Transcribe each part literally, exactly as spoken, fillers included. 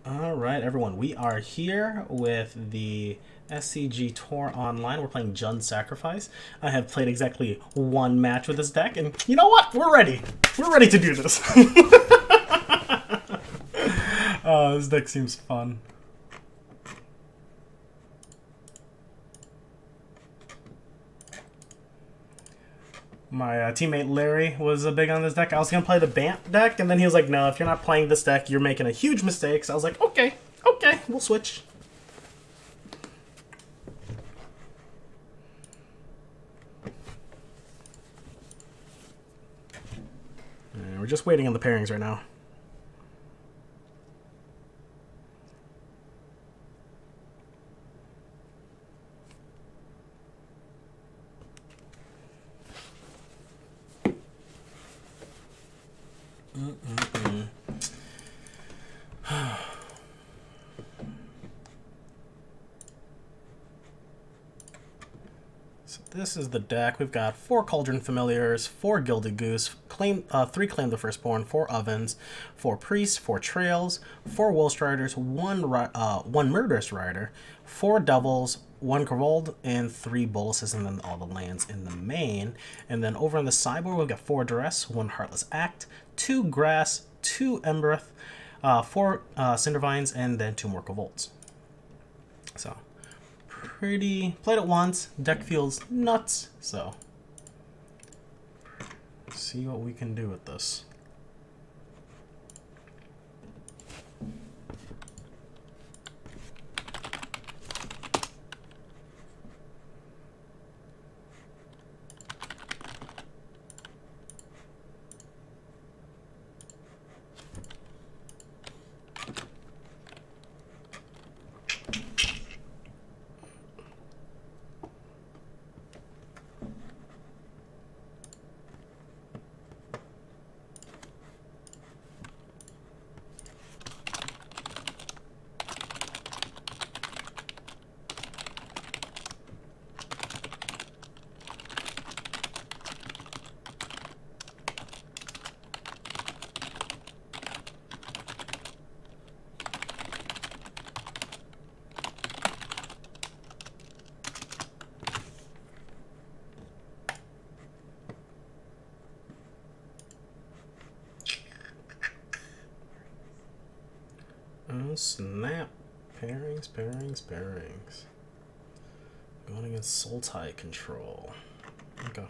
All right, everyone, we are here with the S C G Tour Online. We're playing Jund's Sacrifice. I have played exactly one match with this deck, and you know what? We're ready. We're ready to do this. Oh, this deck seems fun. My uh, teammate Larry was uh, big on this deck. I was going to play the Bant deck, and then he was like, no, if you're not playing this deck, you're making a huge mistake. So I was like, okay, okay, we'll switch. And we're just waiting on the pairings right now. Mm-mm-mm. So this is the deck. We've got four Cauldron Familiars, four Gilded Goose, claim, uh, three Claim the Firstborn, four Ovens, four Priests, four Trails, four Will Striders, one uh, one Murderous Rider, four Devils, one Kobold, and three Boluses, and then all the lands in the main. And then over on the sideboard, we've got four Duress, one Heartless Act, two Grass, two Embereth, uh, four uh, Cindervines, and then two more Kobolds. So, pretty... Played it once. Deck feels nuts, so... see what we can do with this. Oh, snap. Pairings, pairings, pairings. Going against Sultai Control. Okay.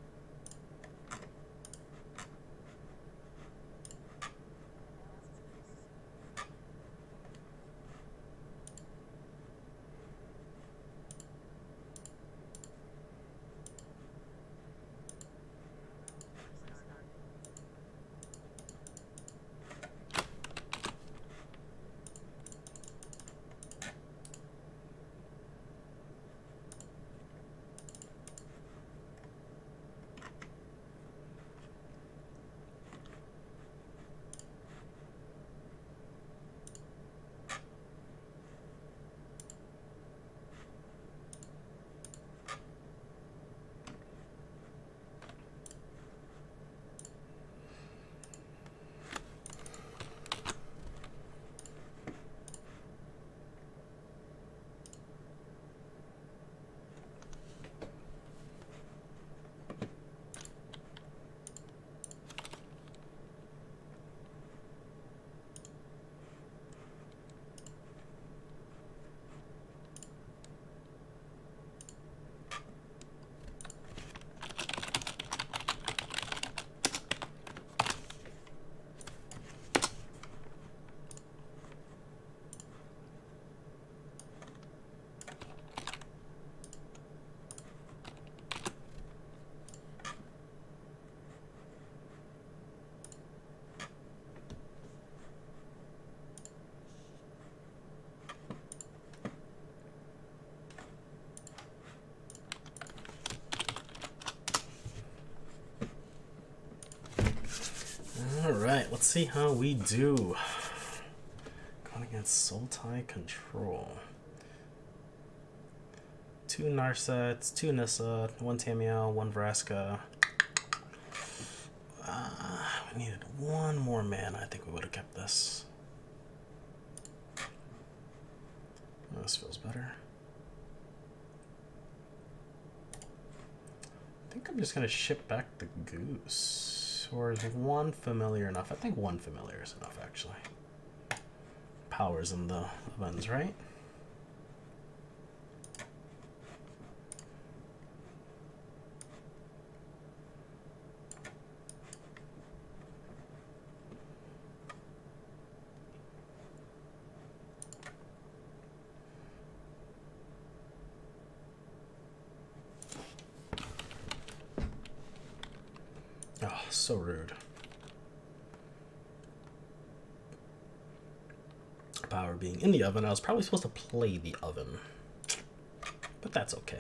Alright, let's see how we do. Going against Sultai Control. Two Narsets, two Nissa, one Tamiel, one Vraska. Uh, we needed one more mana. I think we would have kept this. this feels better. I think I'm just gonna ship back the goose. Or is one familiar enough? I think one familiar is enough, actually. Power's in the ovens, right? Oh, so rude. Power being in the oven, I was probably supposed to play the oven, but that's okay.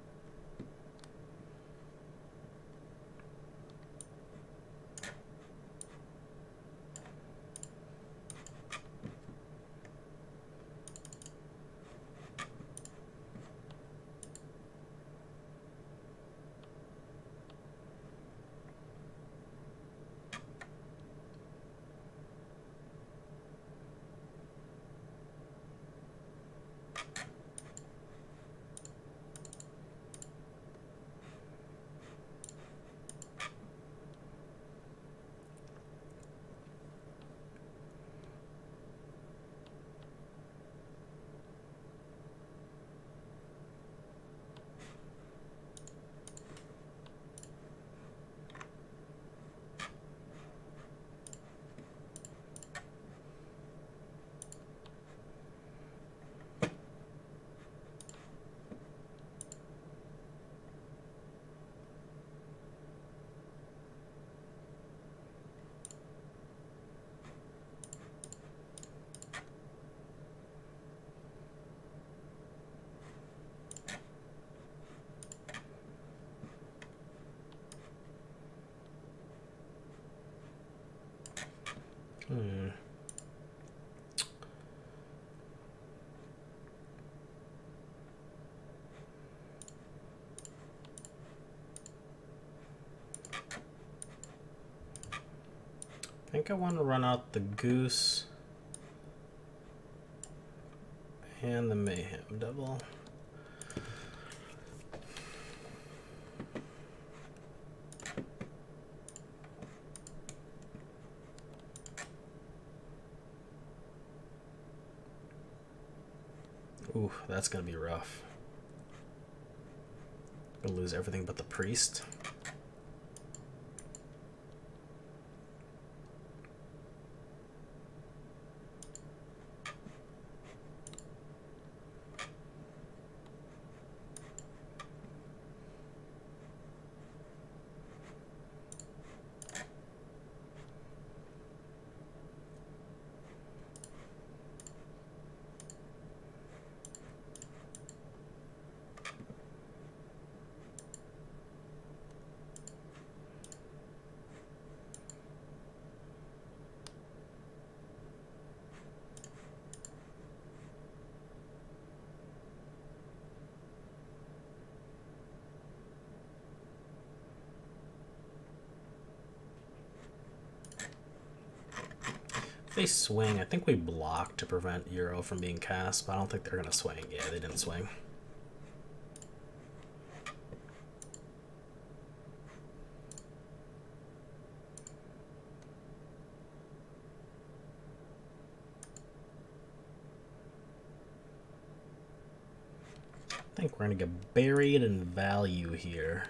Hmm. I think I want to run out the goose and the mayhem devil. Ooh, that's gonna be rough. Gonna lose everything but the priest. If they swing, I think we block to prevent Euro from being cast, but I don't think they're gonna swing. Yeah, they didn't swing. I think we're gonna get buried in value here.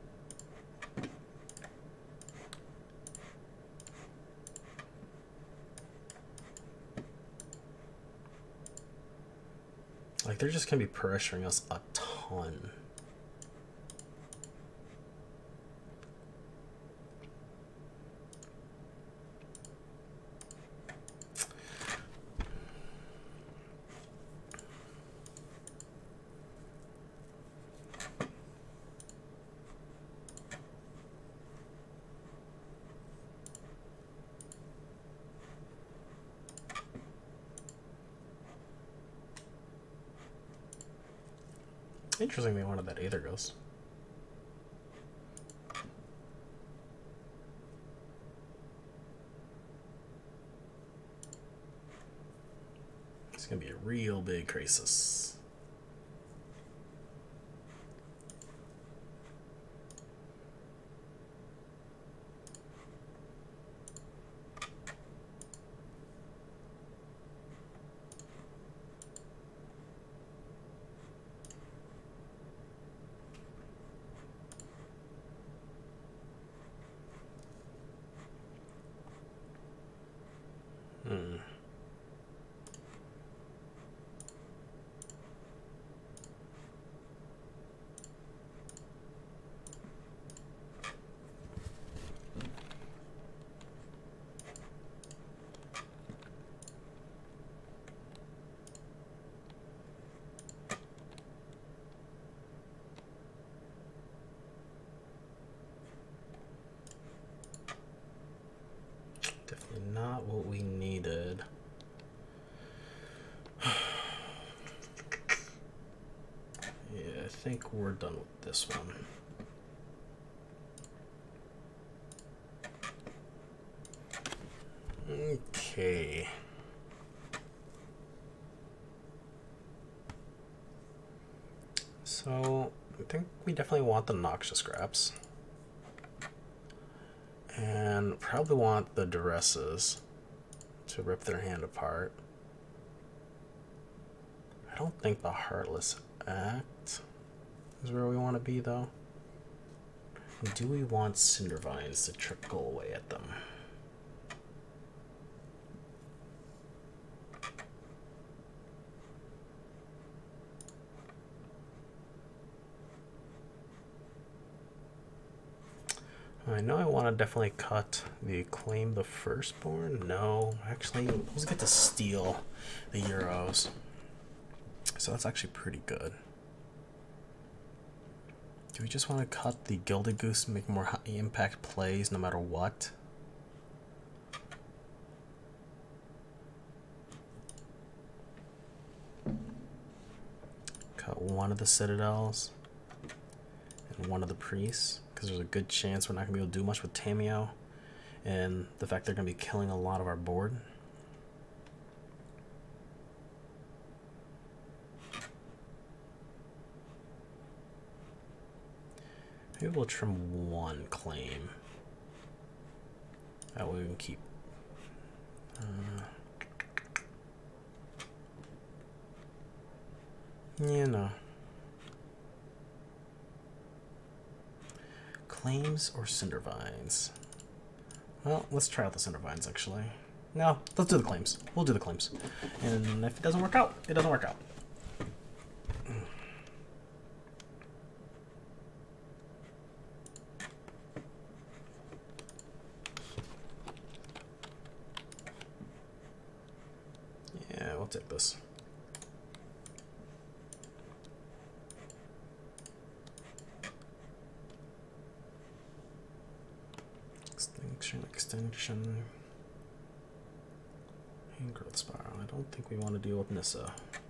Like, they're just gonna be pressuring us a ton. Interesting they wanted that Aether Ghost. gonna be a real big crisis. Hmm. Definitely not what we needed. Yeah, I think we're done with this one. Okay. So, I think we definitely want the Noxious Scraps. And probably want the Duresses to rip their hand apart. I don't think the Heartless Act is where we want to be, though. Do we want Cindervines to trickle away at them? I know I want to definitely cut the Claim the Firstborn. No, actually, let's get to steal the Euros. So that's actually pretty good. Do we just want to cut the Gilded Goose and make more high impact plays no matter what? Cut one of the Citadels and one of the Priests, because there's a good chance we're not going to be able to do much with Tamiyo, and the fact they're going to be killing a lot of our board. Maybe we'll trim one claim. That way we can keep. Uh, yeah, no. Claims or Cindervines? Well, let's try out the Cindervines actually. No, let's do the claims. We'll do the claims. And if it doesn't work out, it doesn't work out. Yeah, we'll take this. Extinction, extinction. And growth spiral. I don't think we want to deal with Nissa.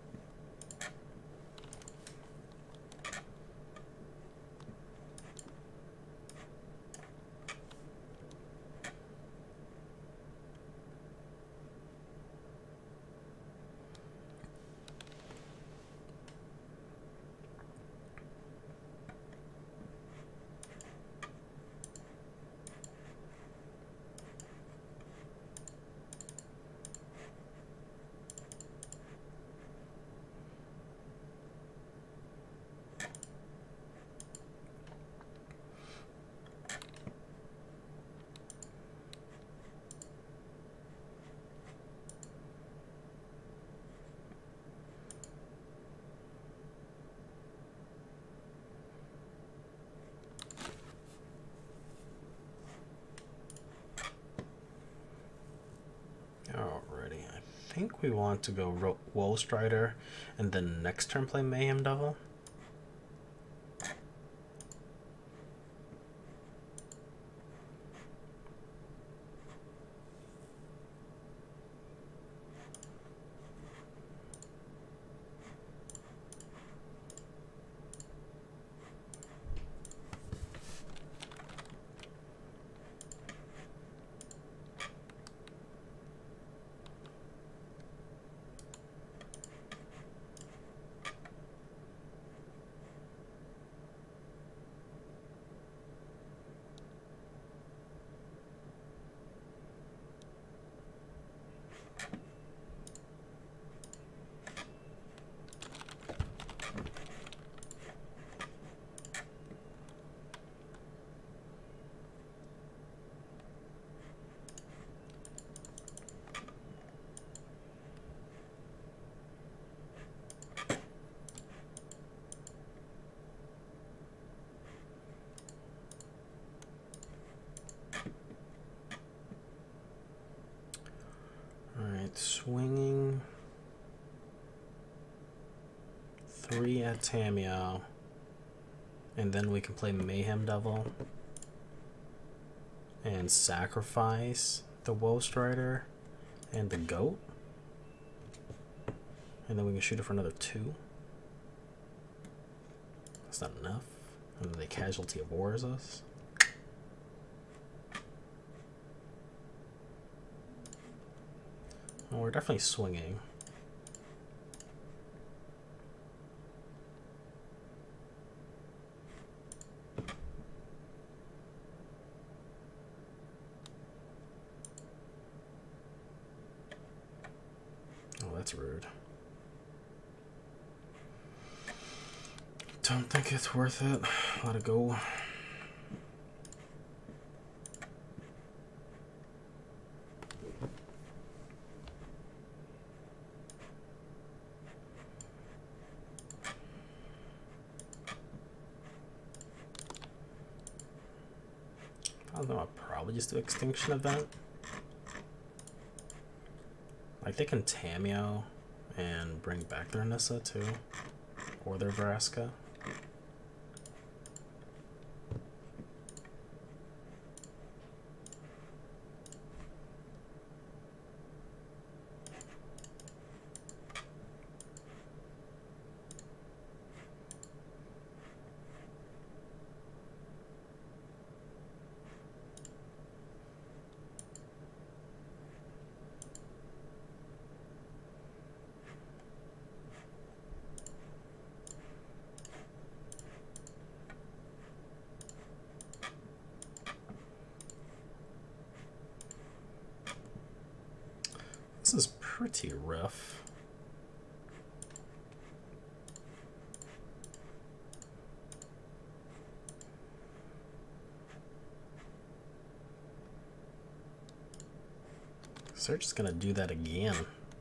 Alrighty, I think we want to go Woe Strider and then next turn play Mayhem Devil. swinging three at Tamiyo, and then we can play Mayhem Devil and sacrifice the Woe Strider and the Goat, and then we can shoot it for another two. That's not enough. And then the Casualty of War is us. Well, we're definitely swinging. Oh, that's rude. Don't think it's worth it. Let it go. I don't know, I'll probably just do Extinction Event. Like, they can Tamiyo and bring back their Nissa too, or their Vraska. This is pretty rough. So they're just gonna do that again.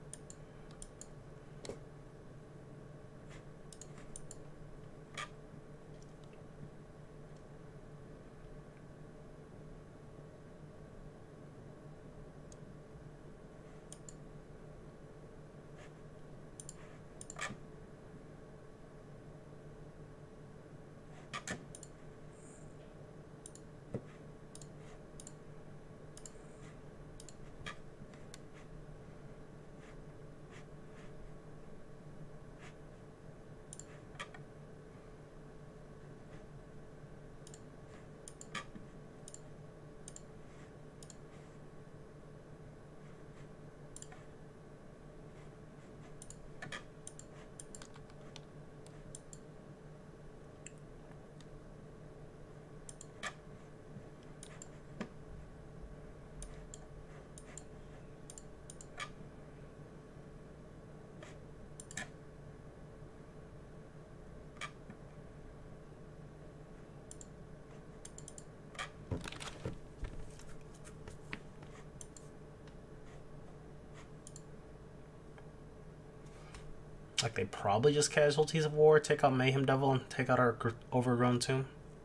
Like, they probably just Casualties of War, take out Mayhem Devil, and take out our Overgrown Tomb.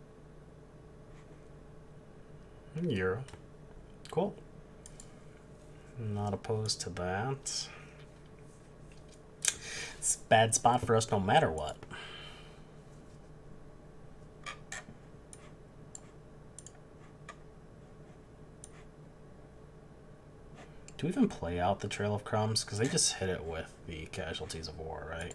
Euro. Cool. Not opposed to that. It's a bad spot for us no matter what. Do we even play out the Trail of Crumbs? Because they just hit it with the Casualties of War, right?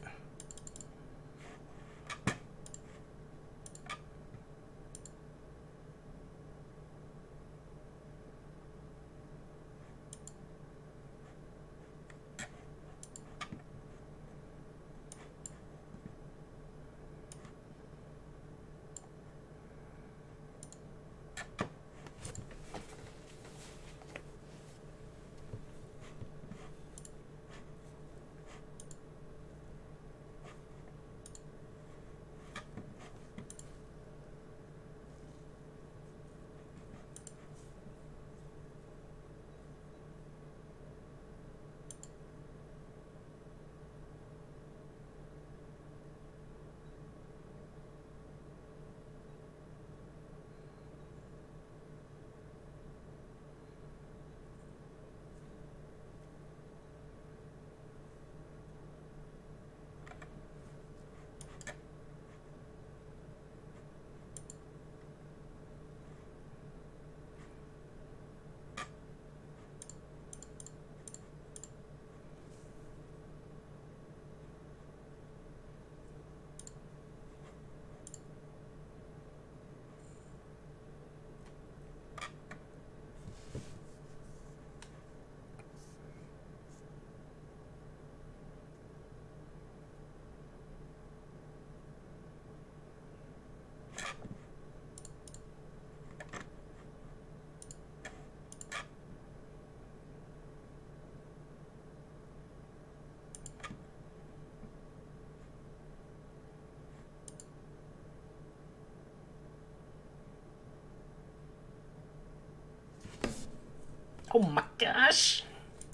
gosh.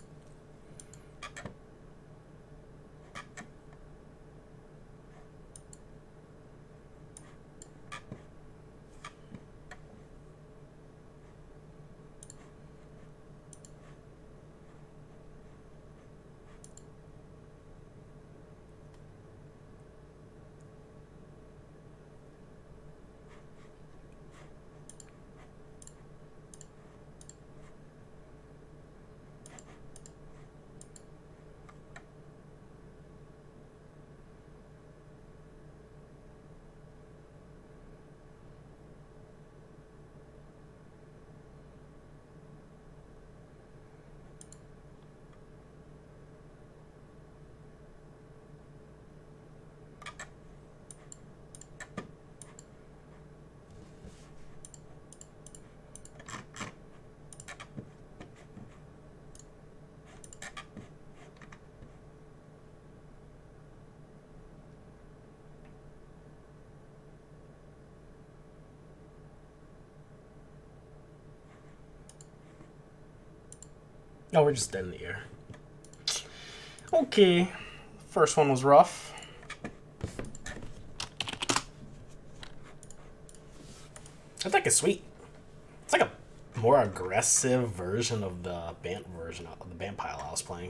Oh, we're just dead in the air. Okay. First one was rough. That deck is sweet. It's like a more aggressive version of the Bant version of the Bant pile I was playing.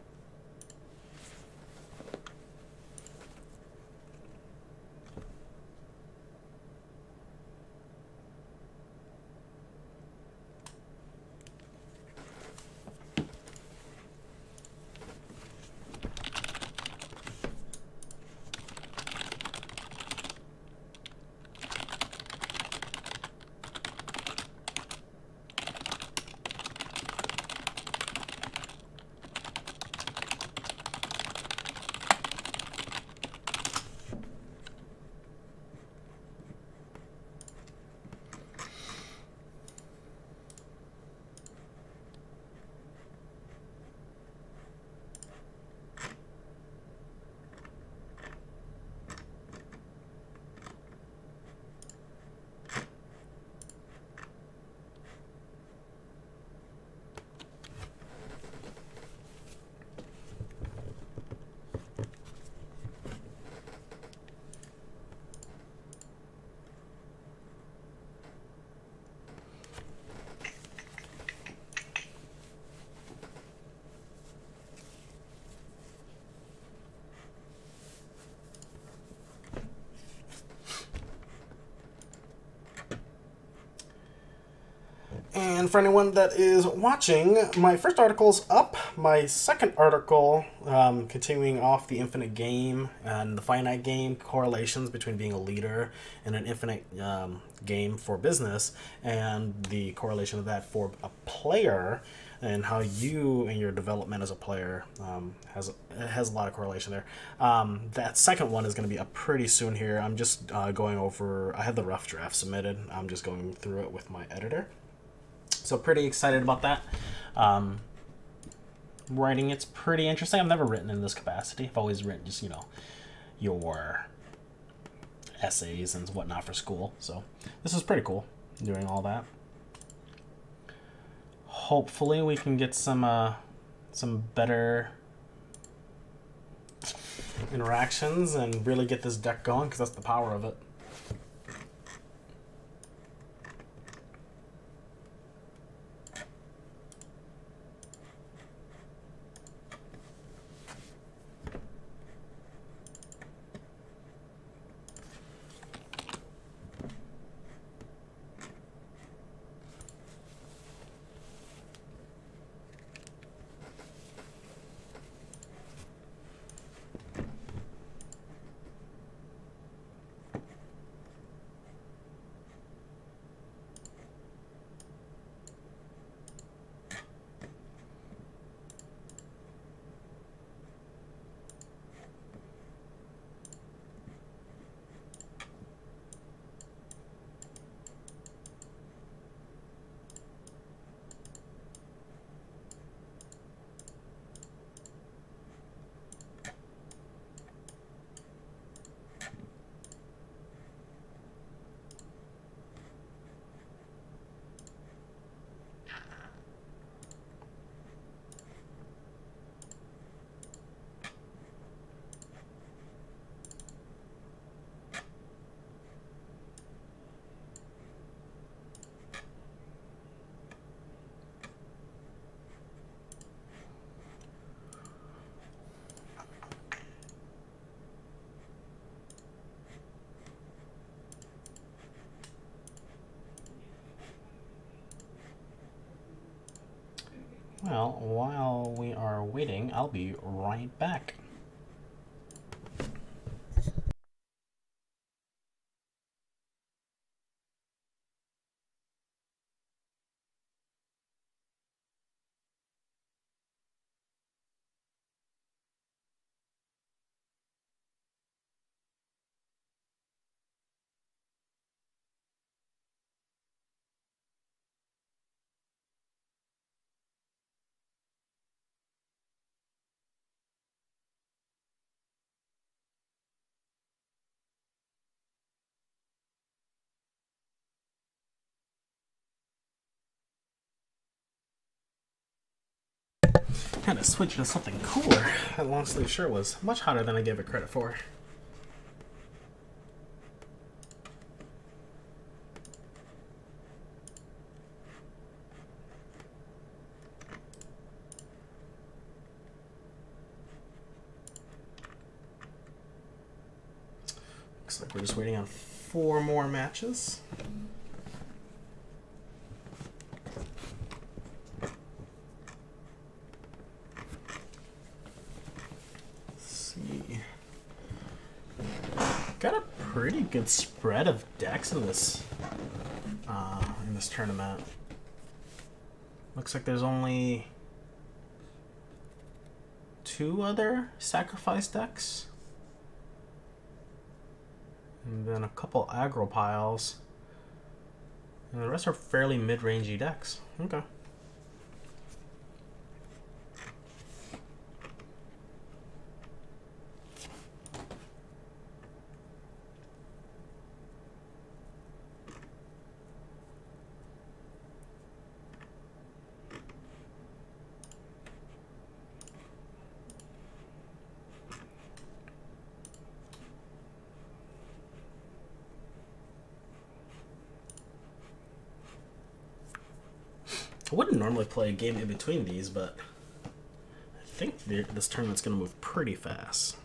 And for anyone that is watching, my first article's up. My second article, um, continuing off the infinite game and the finite game, correlations between being a leader in an infinite um, game for business, and the correlation of that for a player, and how you and your development as a player um, has has a lot of correlation there. Um, that second one is going to be up pretty soon here. I'm just uh, going over, I have the rough draft submitted. I'm just going through it with my editor. So pretty excited about that. Um, writing it's pretty interesting. I've never written in this capacity. I've always written just, you know, your essays and whatnot for school. So this is pretty cool, doing all that. Hopefully we can get some uh, some better interactions and really get this deck going, because that's the power of it. Well, while we are waiting, I'll be right back. Had to switch to something cooler. That long sleeve shirt was much hotter than I gave it credit for. Looks like we're just waiting on four more matches. Got a pretty good spread of decks in this uh, in this tournament. Looks like there's only two other sacrifice decks, and then a couple aggro piles, and the rest are fairly mid-rangey decks. Okay. I wouldn't normally play a game in between these, but I think this tournament's going to move pretty fast.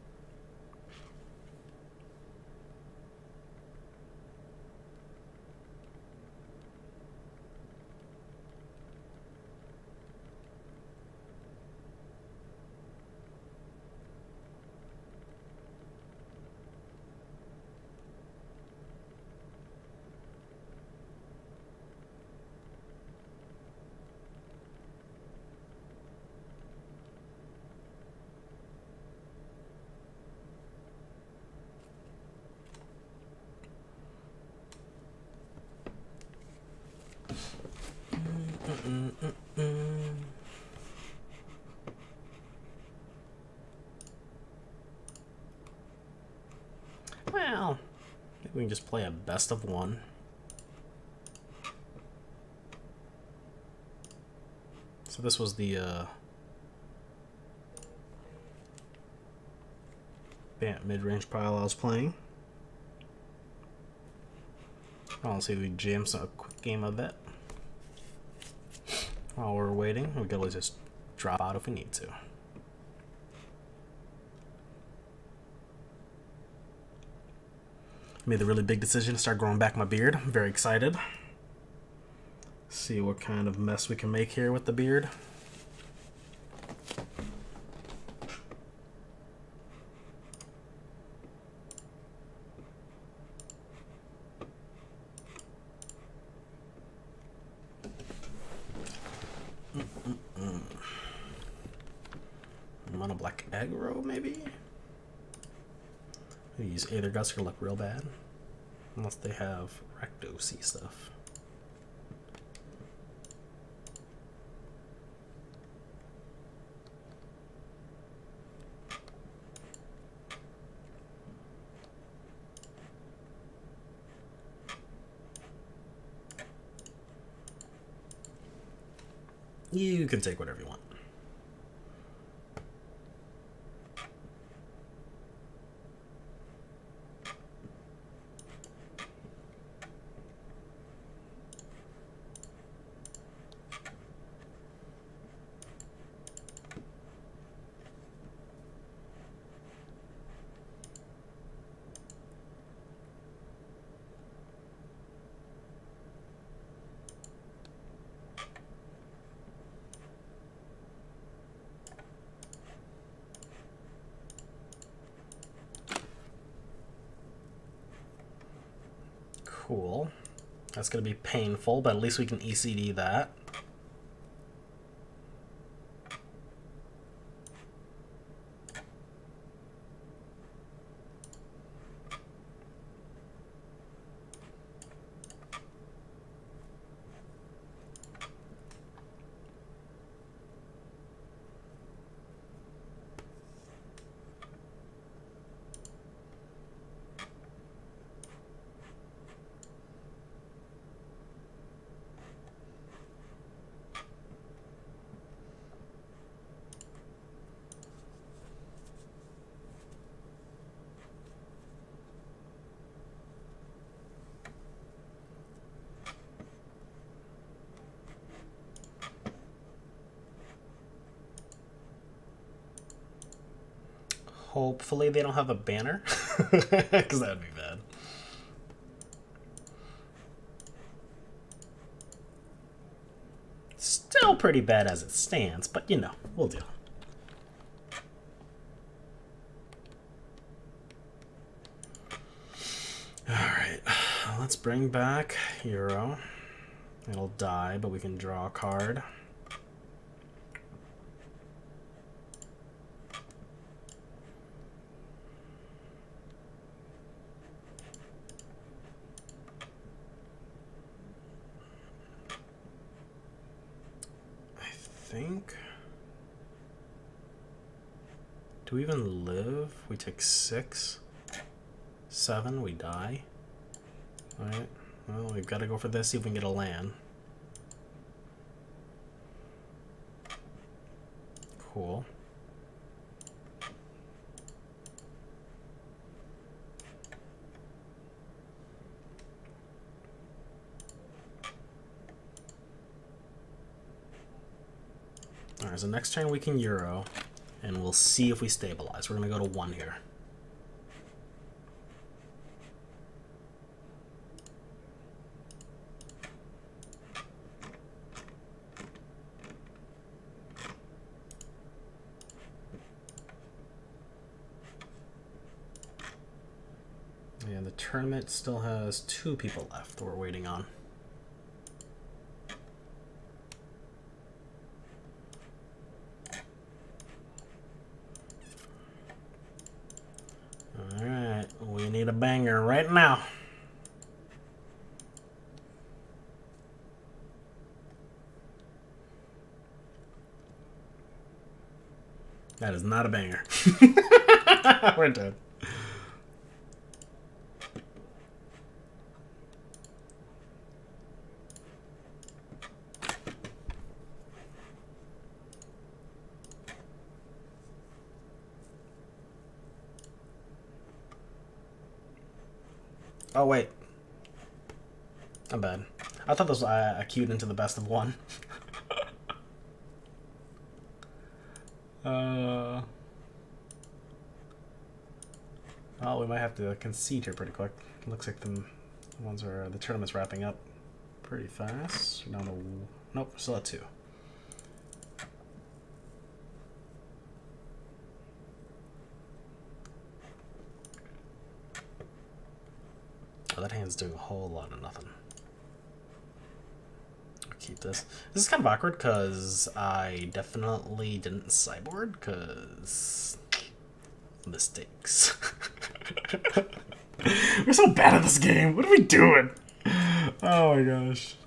Mm -mm -mm. Well, maybe we can just play a best of one. So this was the uh, mid-range pile I was playing. I'll see if we jam a quick game of it. While we're waiting, we can always just drop out if we need to. Made the really big decision to start growing back my beard. I'm very excited. See what kind of mess we can make here with the beard. Mm-mm-mm. Mono black aggro, maybe? These Aether Gusts are gonna look real bad. Unless they have Rakdos-y stuff. You can take whatever you want. Cool. That's going to be painful, but at least we can E C D that. Hopefully they don't have a banner, because that would be bad. Still pretty bad as it stands, but you know, we'll do. Alright, let's bring back Euro. It'll die, but we can draw a card. Think. Do we even live? We take six, seven, we die. Alright, well, we've got to go for this, see if we can get a land. Cool. Alright, so next turn we can Euro, and we'll see if we stabilize. We're going to go to one here. And the tournament still has two people left that we're waiting on. Alright, we need a banger right now. That is not a banger. We're dead. Oh, wait. I'm bad. I thought this was uh, queued into the best of one. uh... Oh, we might have to concede here pretty quick. Looks like the ones are the tournament's wrapping up pretty fast. Down to nope, still at two. Oh, that hand's doing a whole lot of nothing. I'll keep this. This is kind of awkward because I definitely didn't sideboard because mistakes. We're so bad at this game. What are we doing? Oh my gosh.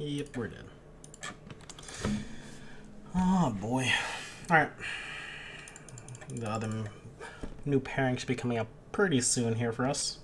Yep, we're dead. Oh boy. Alright. The other new pairing should be coming up pretty soon here for us.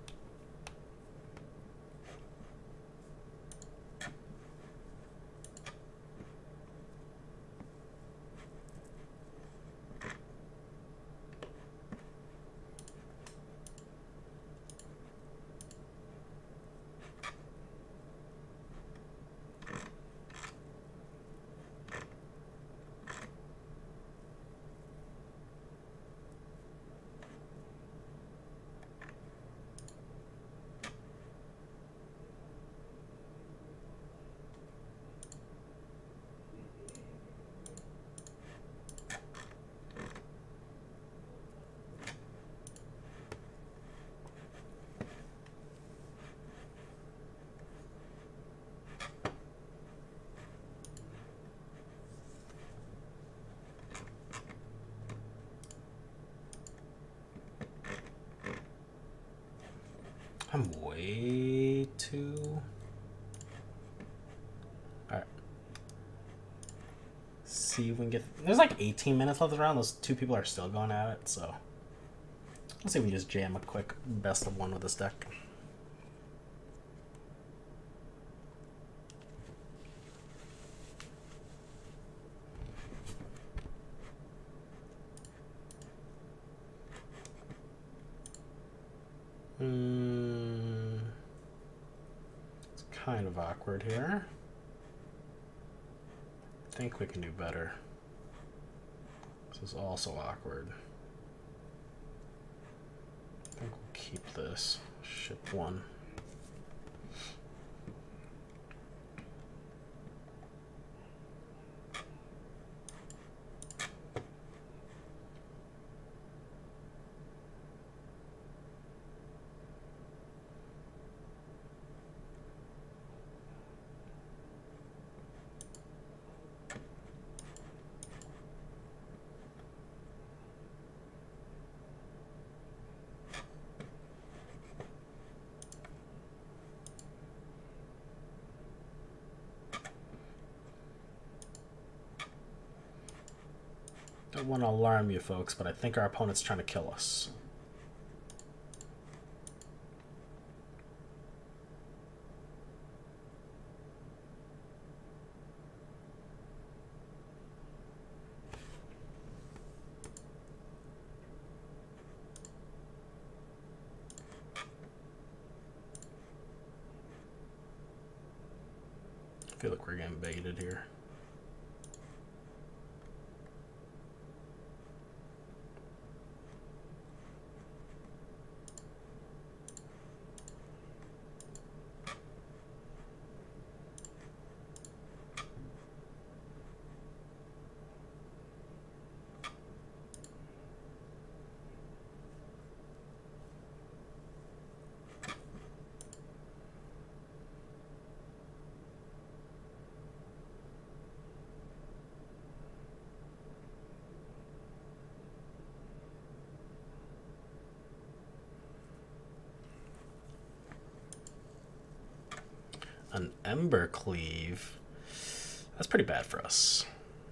I'm way too... Alright. See if we can get... There's like eighteen minutes left around. Those two people are still going at it, so... Let's see if we can just jam a quick best of one with this deck. Hmm... It's kind of awkward here. I think we can do better. This is also awkward. I think we'll keep this. Ship one. Don't want to alarm you folks, but I think our opponent's trying to kill us. I feel like we're getting baited here. An Embercleave. That's pretty bad for us.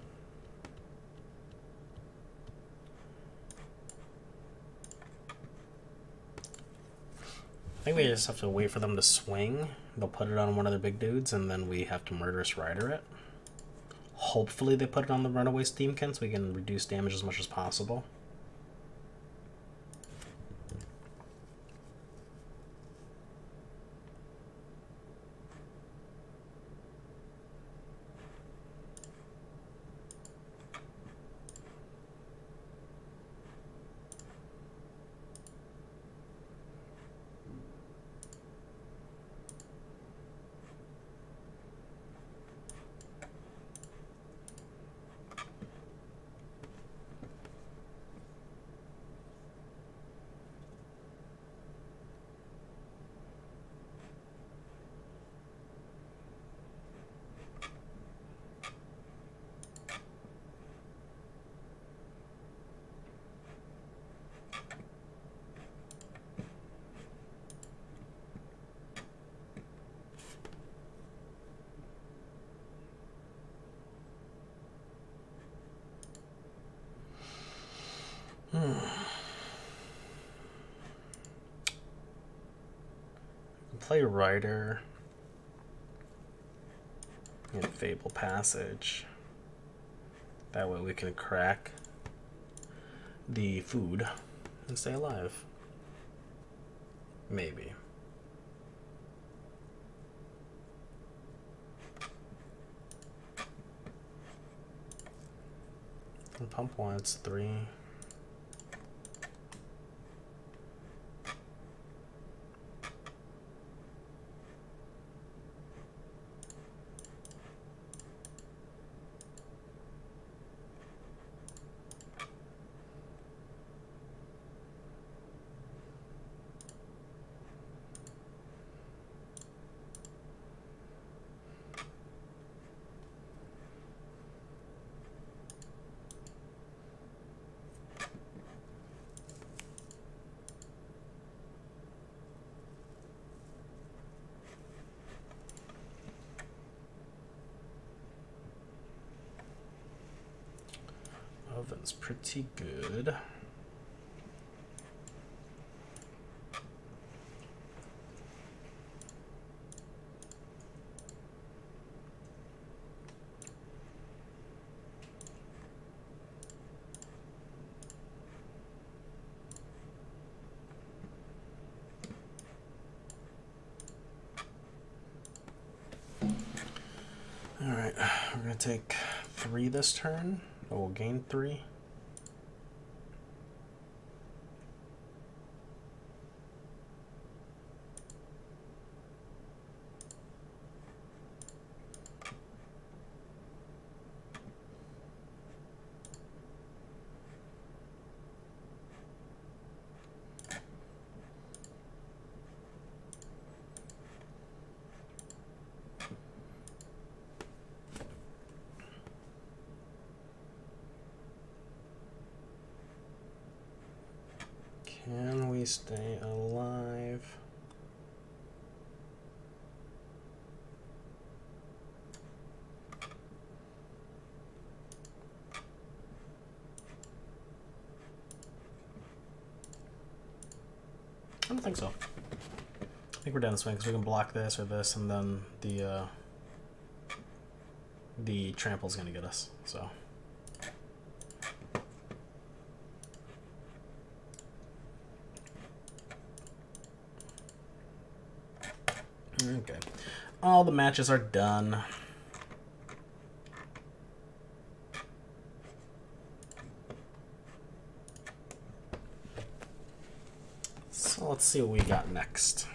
I think we just have to wait for them to swing. They'll put it on one of their big dudes, and then we have to Murderous Rider it. Hopefully they put it on the Runaway Steamkin so we can reduce damage as much as possible. Hmm. Play Rider and Fable Passage. That way we can crack the food and stay alive. Maybe. And pump one, it's three. Oven's pretty good. All right, we're gonna take three this turn. Oh, we'll gain three. Can we stay alive? I don't think so. I think we're down this way because we can block this or this, and then the uh, the trample's gonna get us. So. Okay, all the matches are done. So let's see what we got next.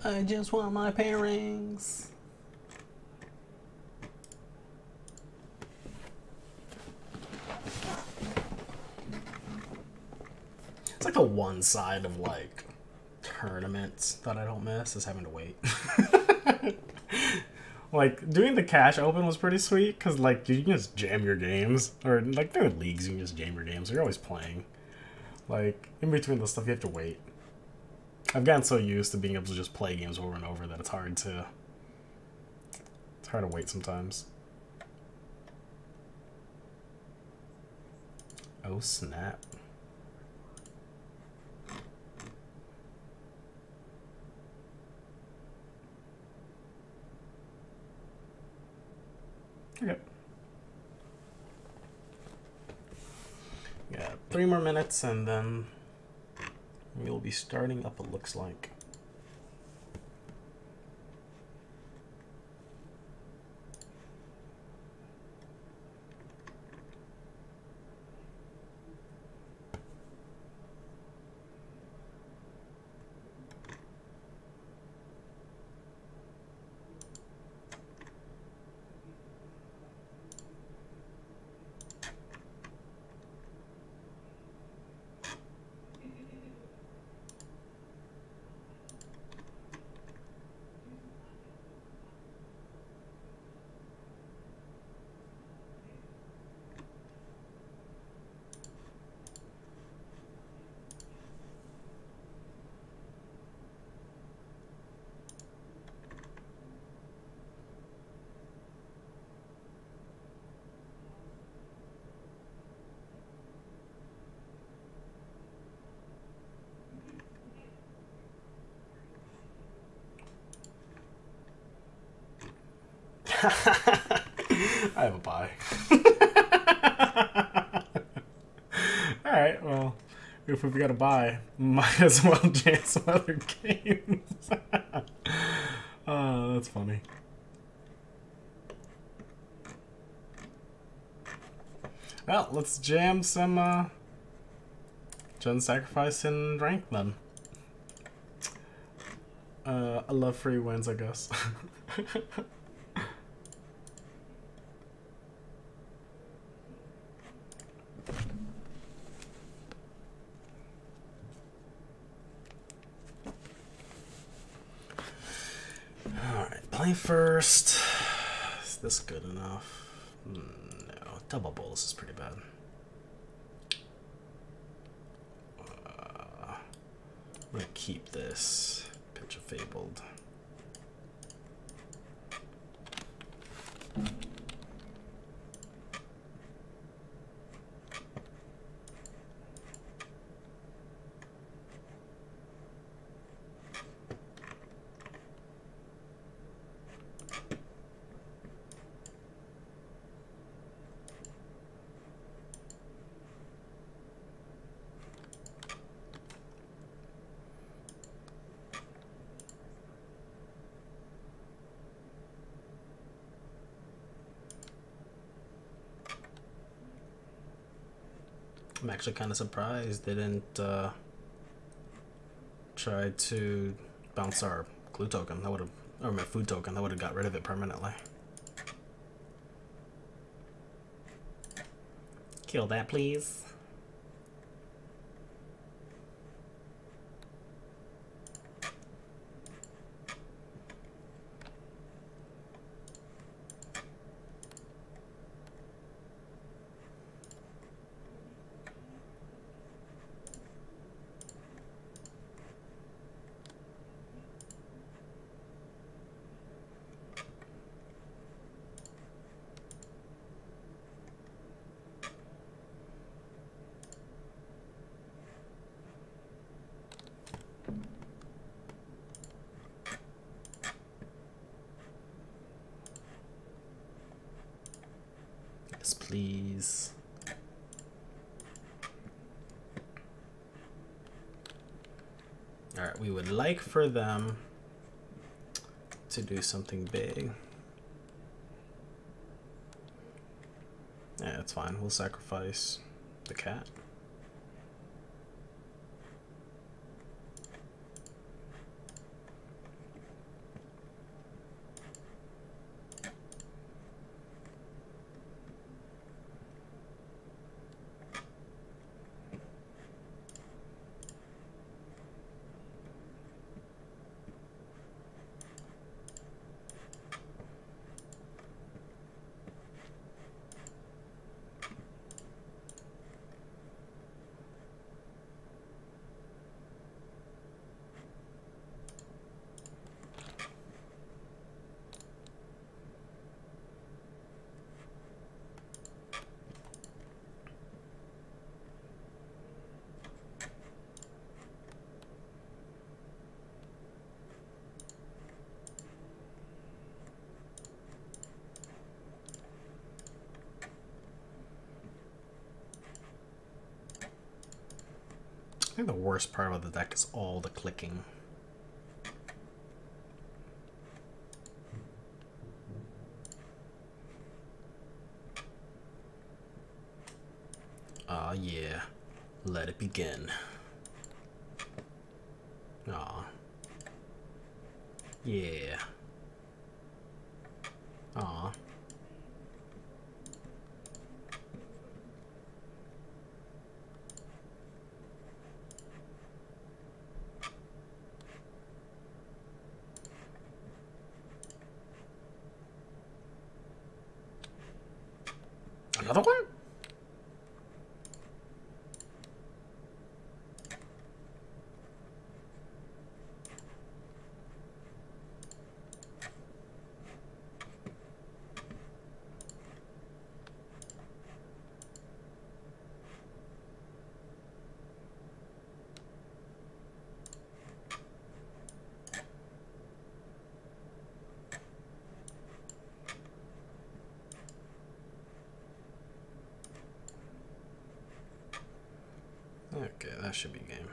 I just want my pairings. It's like the one side of like tournaments that I don't miss is having to wait. Like doing the cash open was pretty sweet because like you can just jam your games, or like there are leagues you can just jam your games. So you're always playing. Like in between the stuff you have to wait. I've gotten so used to being able to just play games over and over that it's hard to it's hard to wait sometimes. Oh snap. Okay. Yeah, three more minutes and then we'll be starting up, it looks like. I have a buy. Alright, well, if we've got a buy, might as well jam some other games. Oh, that's funny. Well, let's jam some uh, Gen Sacrifice and Rank then. Uh, I love free wins, I guess. Alright, play first. Is this good enough? No, double bolus is pretty bad. Uh, I'm gonna keep this. Pinch of Fabled. I'm actually kind of surprised they didn't uh, try to bounce our glue token. That would have, or my food token. That would have got rid of it permanently. Kill that, please. Yes, please. All right, we would like for them to do something big. Yeah, that's fine. We'll sacrifice the cat. I think the worst part about the deck is all the clicking. Ah, yeah. Let it begin. Aw. Yeah. Aw. Another one? Okay, that should be game.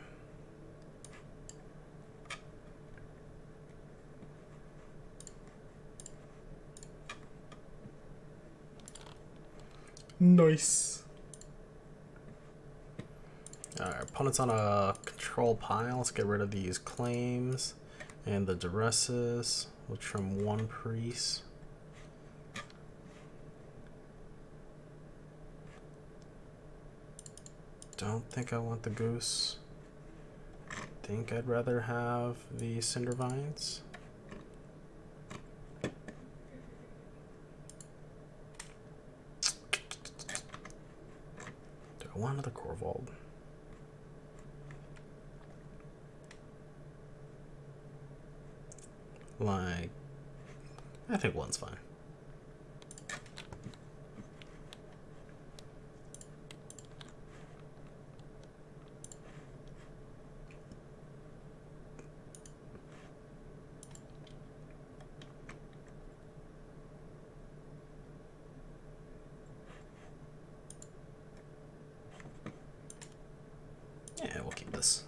Nice. Alright, opponent's on a control pile. Let's get rid of these claims and the duresses. We'll trim one priest. Don't think I want the goose. Think I'd rather have the cinder vines. Do I want another Corvold? Like, I think one's fine. Yeah, we'll keep this.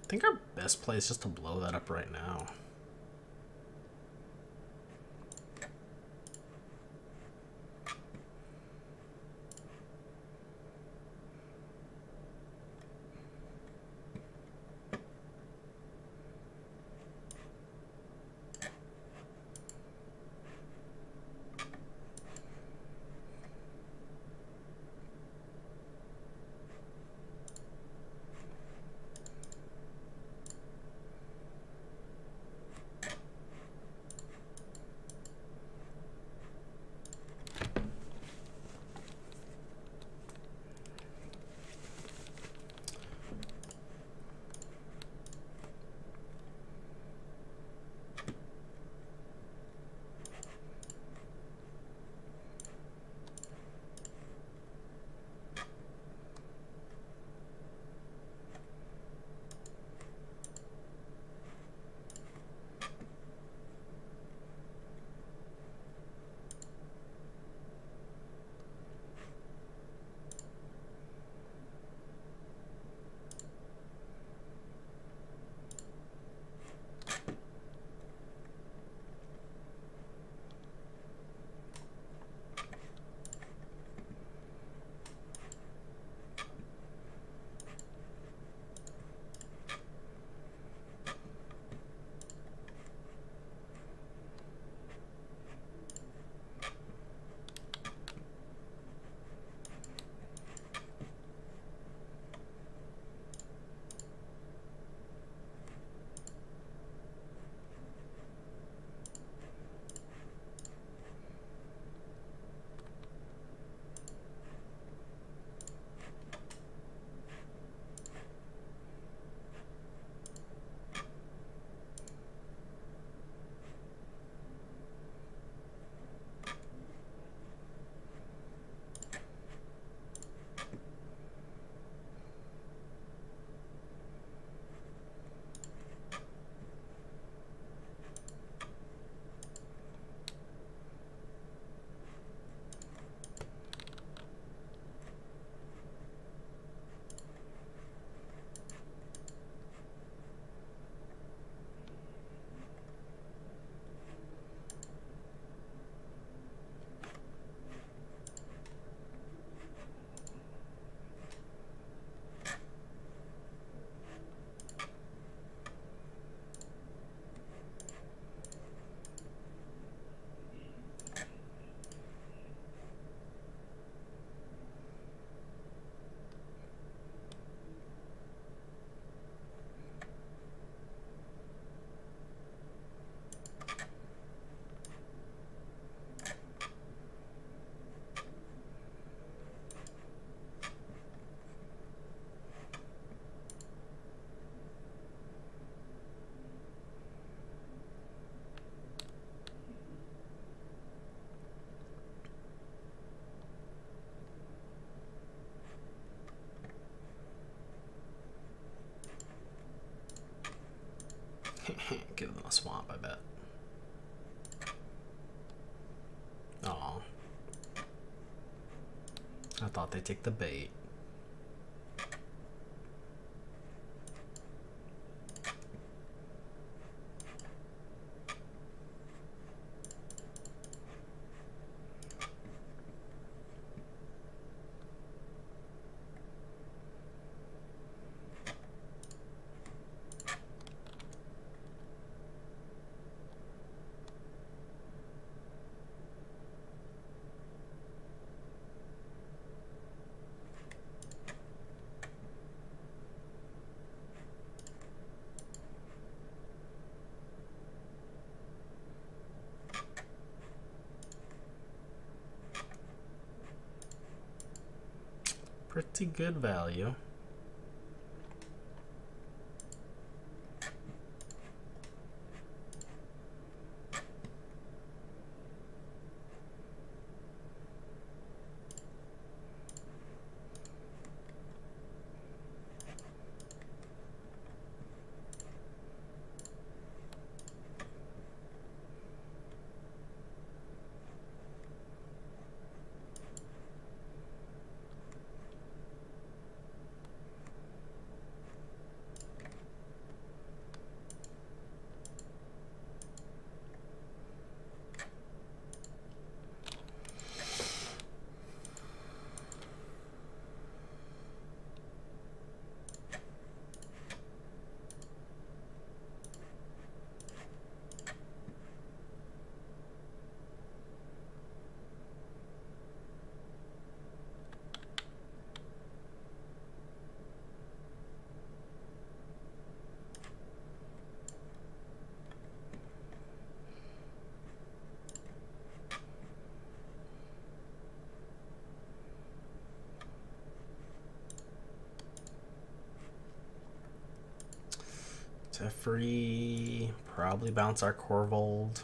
think our best play is just to blow that up right now. Give them a swamp, I bet. Oh, I thought they'd take the bait. Pretty good value. Teferi, probably bounce our Corvold.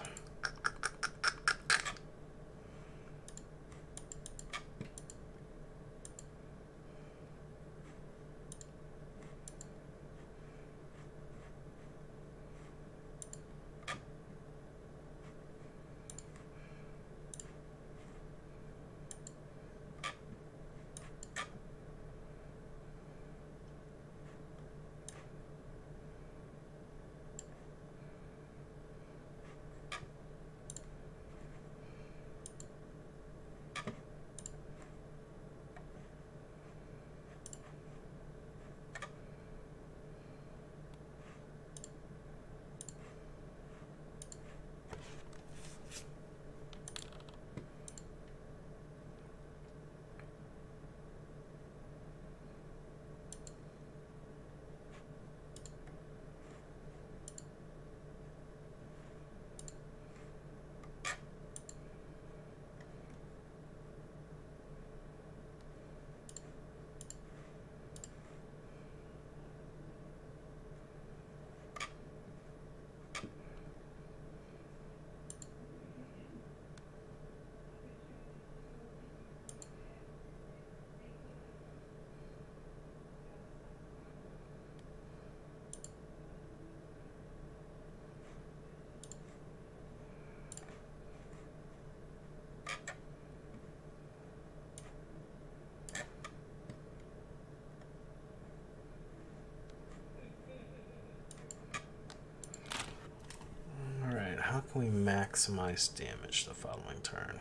How can we maximize damage the following turn?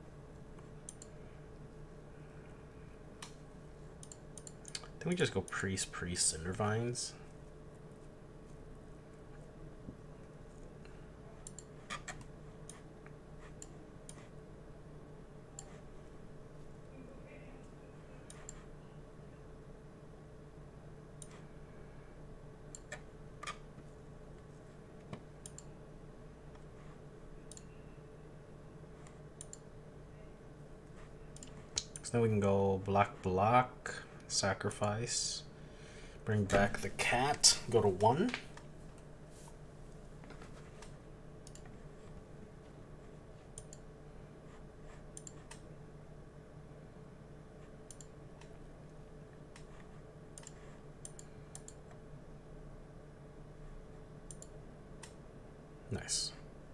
I think we just go Priest, Priest, Cindervines. So then we can go block, block, sacrifice, bring back the cat, go to one. Nice.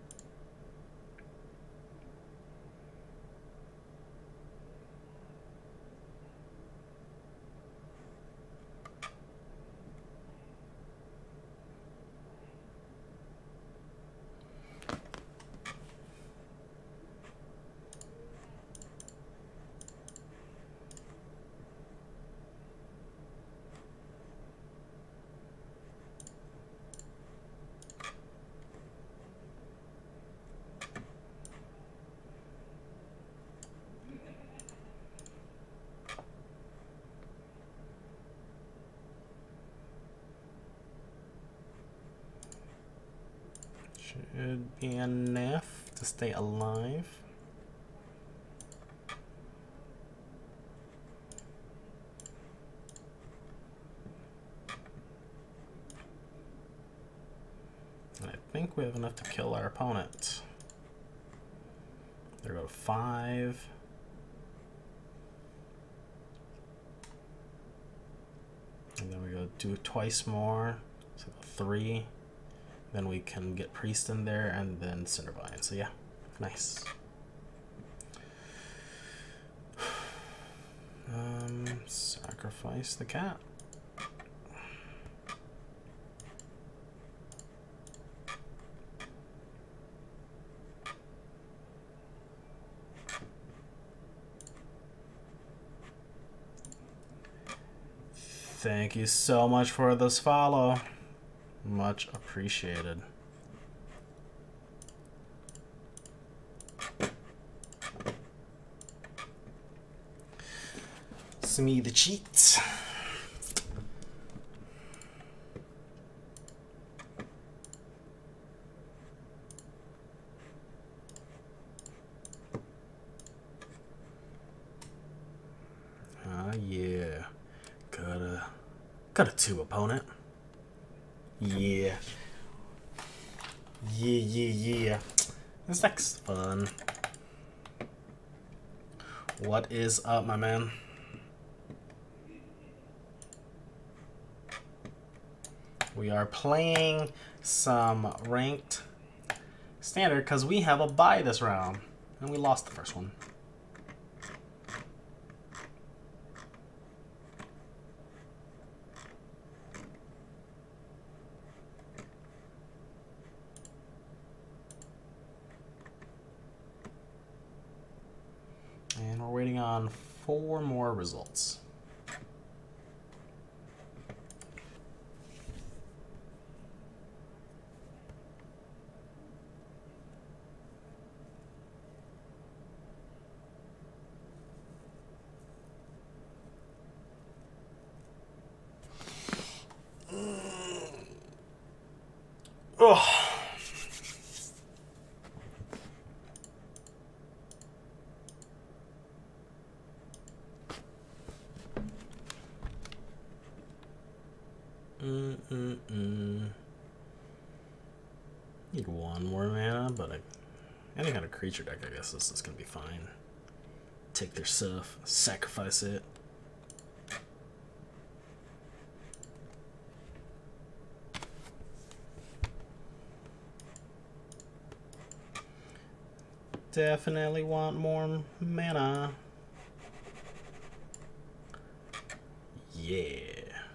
Should be enough to stay alive. And I think we have enough to kill our opponent. There go five. And then we go do twice more. So three. Then we can get Priest in there and then Cindervine. So yeah, nice. Um, sacrifice the cat. Thank you so much for this follow. Much appreciated. Smee the cheats. Ah, uh, yeah. Got a got a two opponent. Yeah. Yeah, yeah, yeah. This deck's fun. What is up, my man? We are playing some ranked standard because we have a bye this round. And we lost the first one. And we're waiting on four more results. Ugh. Mm -mm -mm. Need one more mana, but I, any kind of creature deck, I guess this is gonna be fine. Take their stuff, sacrifice it. Definitely want more mana. Yeah.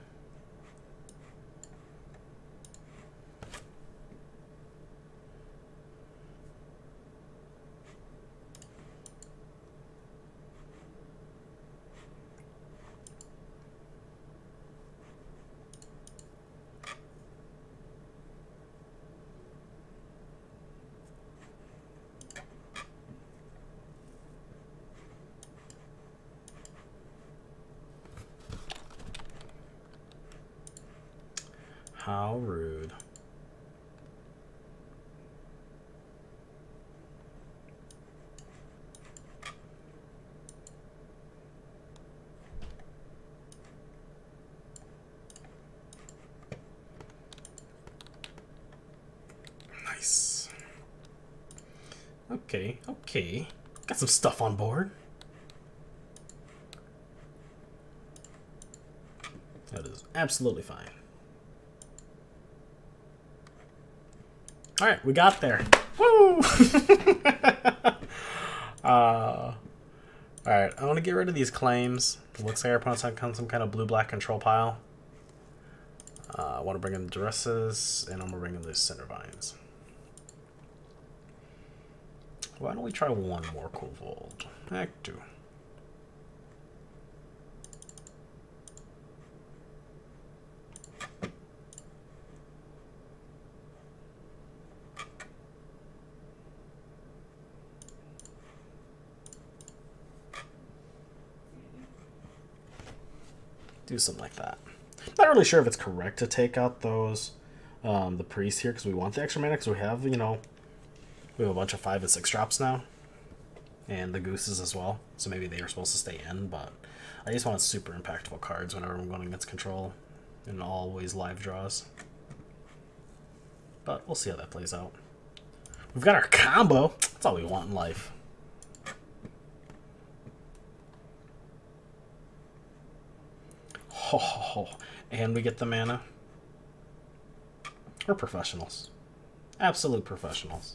How rude. Nice. Okay, okay. Got some stuff on board. That is absolutely fine. Alright, we got there. Woo! uh, Alright, I want to get rid of these claims. It looks like our opponent's on some kind of blue-black control pile. Uh, I want to bring in Duresses, and I'm going to bring in the Cindervines. Why don't we try one more Kobold? Act two. Do something like that. Not really sure if it's correct to take out those, um, the priests here, because we want the extra mana, because we have, you know, we have a bunch of five and six drops now. And the gooses as well. So maybe they were supposed to stay in, but I just wanted super impactful cards whenever I'm going against control. And always live draws. But we'll see how that plays out. We've got our combo. That's all we want in life. Ho ho ho. And we get the mana. We're professionals. Absolute professionals.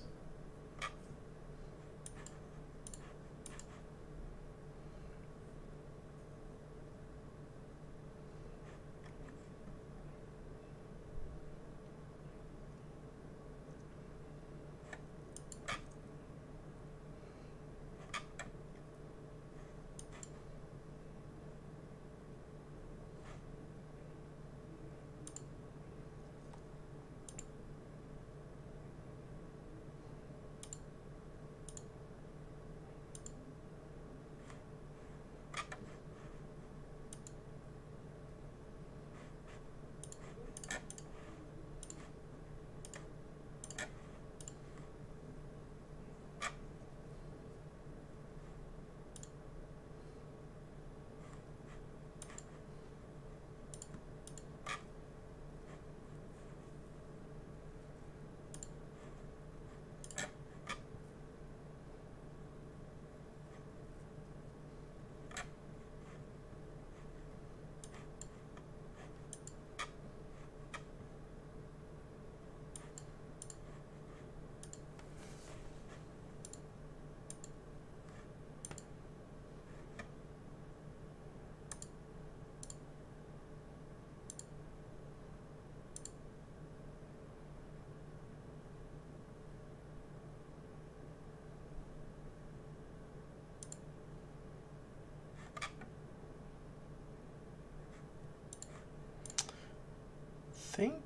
think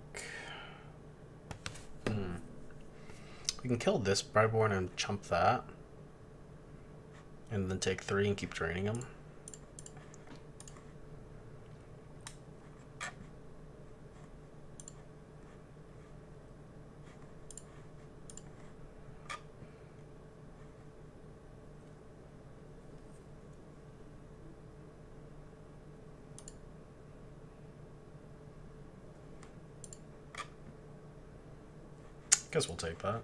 hmm. we can kill this Brightborn and chump that. And then take three and keep draining them. Guess we'll take that.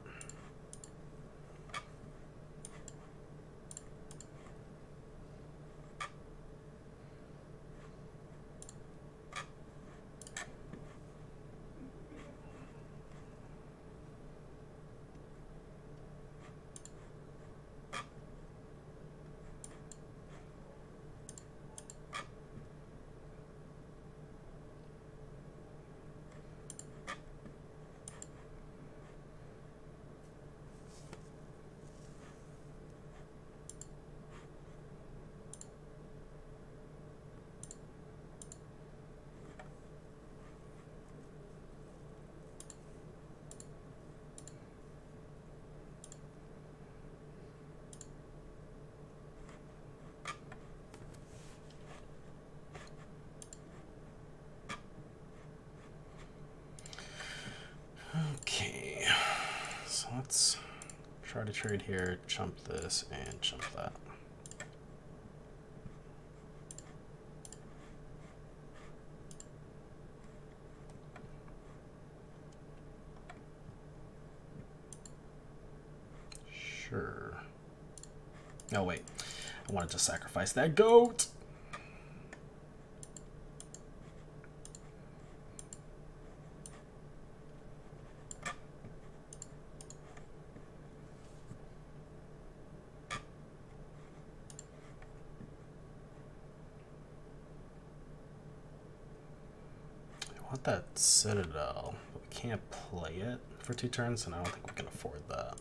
Okay, so let's try to trade here, chump this, and chump that. Sure. Oh wait, I wanted to sacrifice that goat. That Citadel, but we can't play it for two turns, and I don't think we can afford that.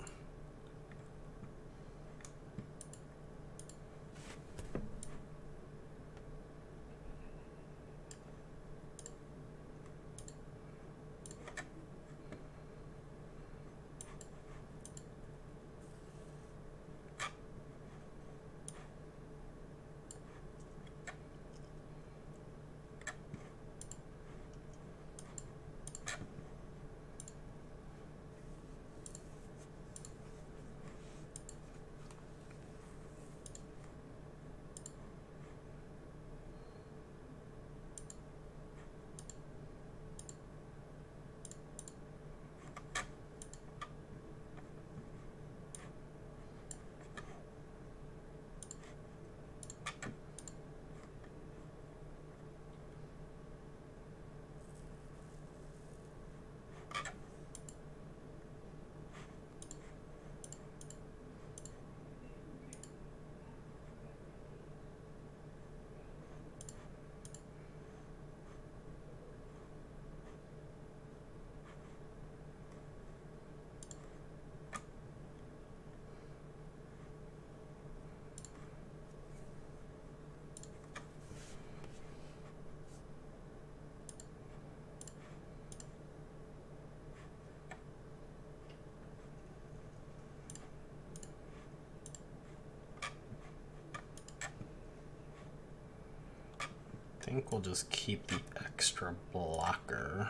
I think we'll just keep the extra blocker.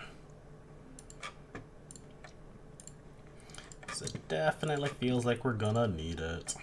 So it definitely feels like we're gonna need it.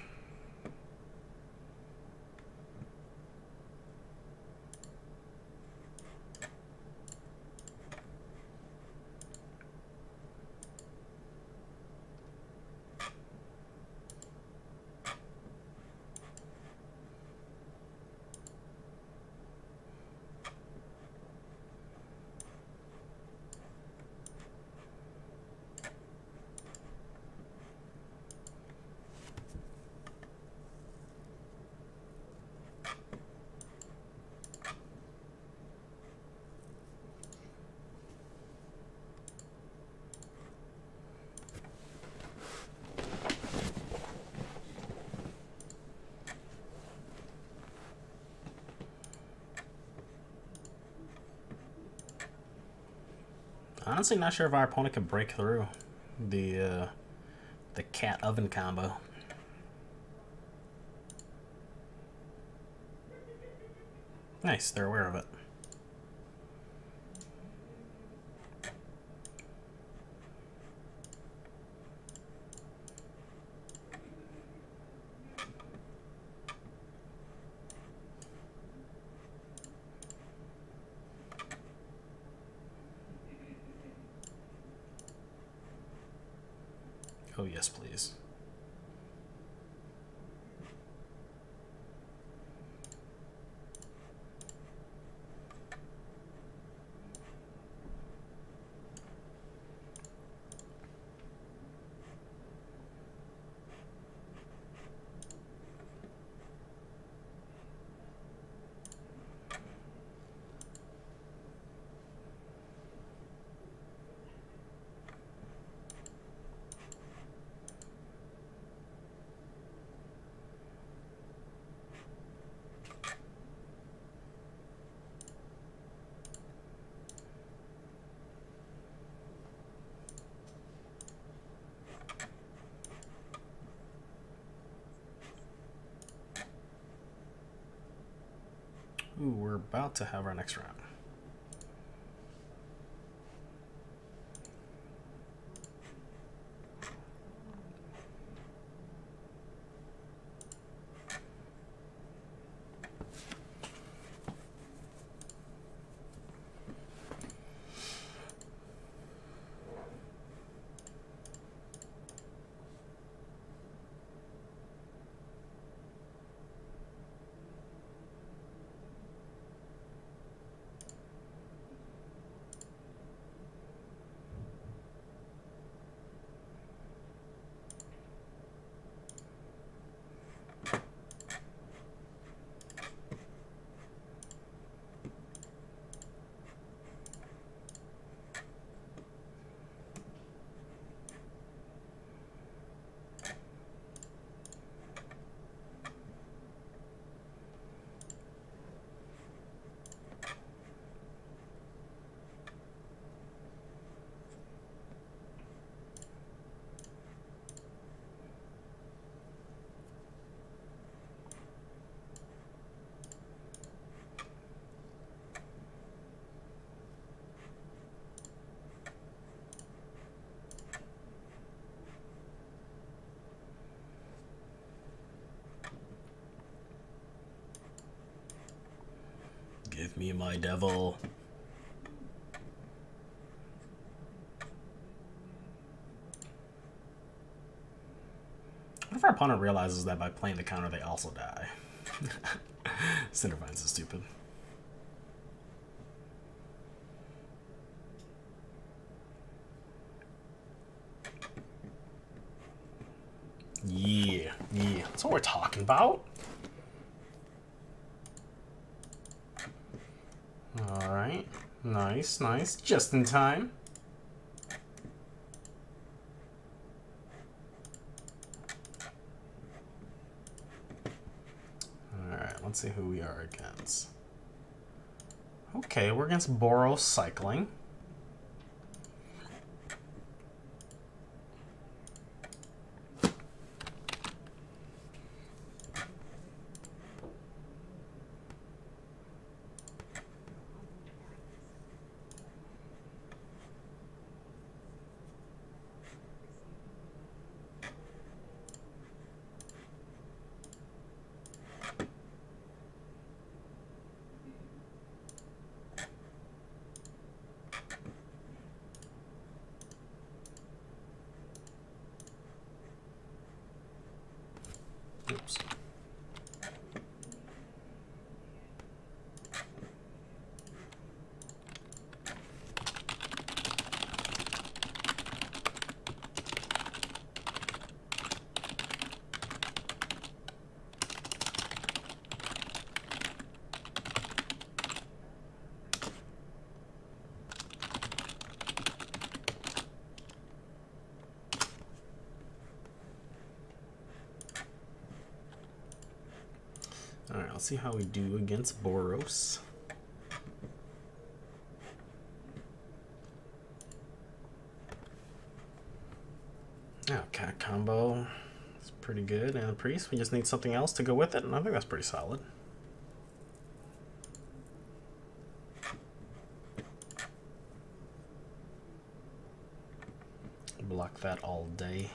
Honestly, not sure if our opponent can break through the uh, the cat oven combo. Nice, they're aware of it. Oh, yes, please. Ooh, we're about to have our next round. Give me my devil. What if our opponent realizes that by playing the counter they also die? Cindervines is stupid. Yeah, yeah, that's what we're talking about. Alright, nice, nice, just in time. Alright, let's see who we are against. Okay, we're against Boros Cycling. Oops. Alright, let's see how we do against Boros. combo is pretty good, and a priest. We just need something else to go with it, and I think that's pretty solid. Block that all day.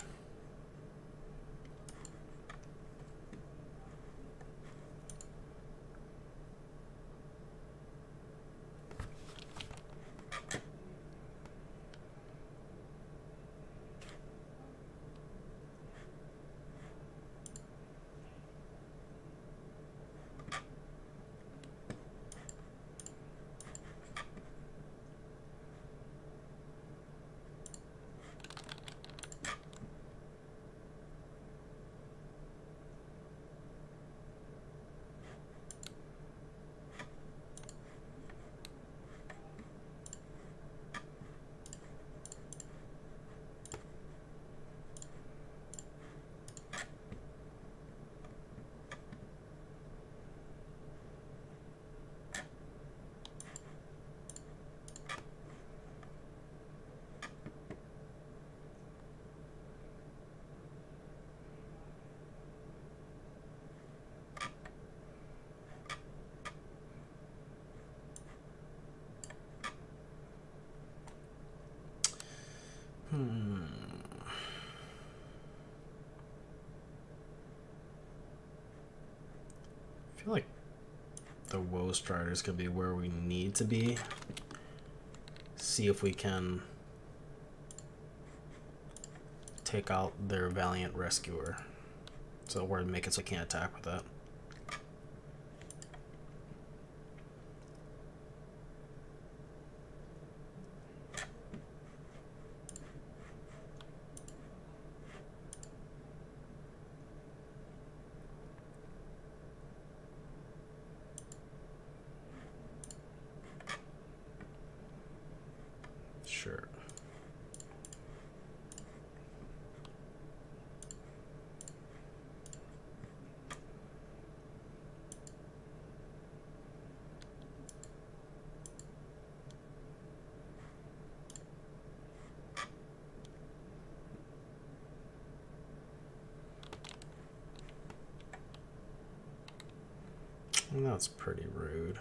Hmm. I feel like the Woe Striders could be where we need to be. See if we can take out their Valiant Rescuer. So we're to make it so we can't attack with that. Sure. That's pretty rude.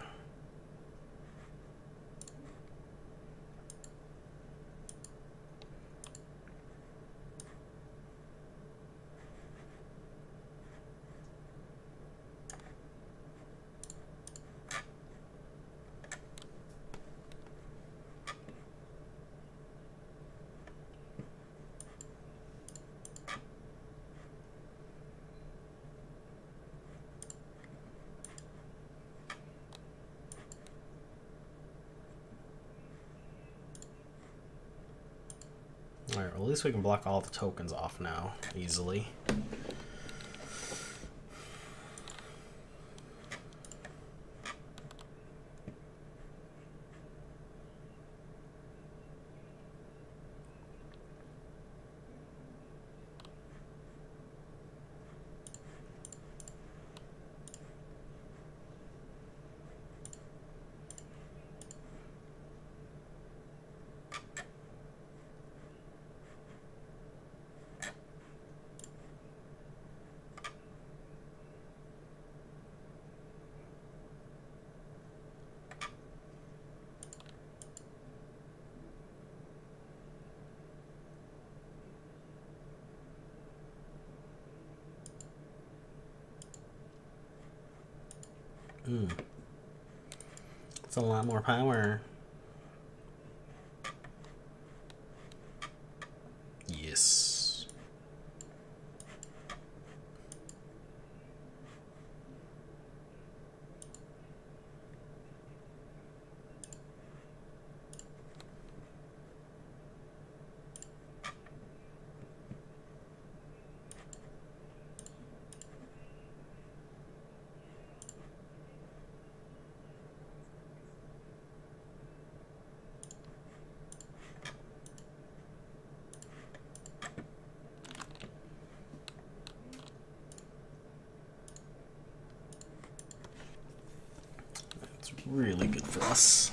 Alright, well, at least we can block all the tokens off now, easily. Mm. It's a lot more power. Yes. Really good for us.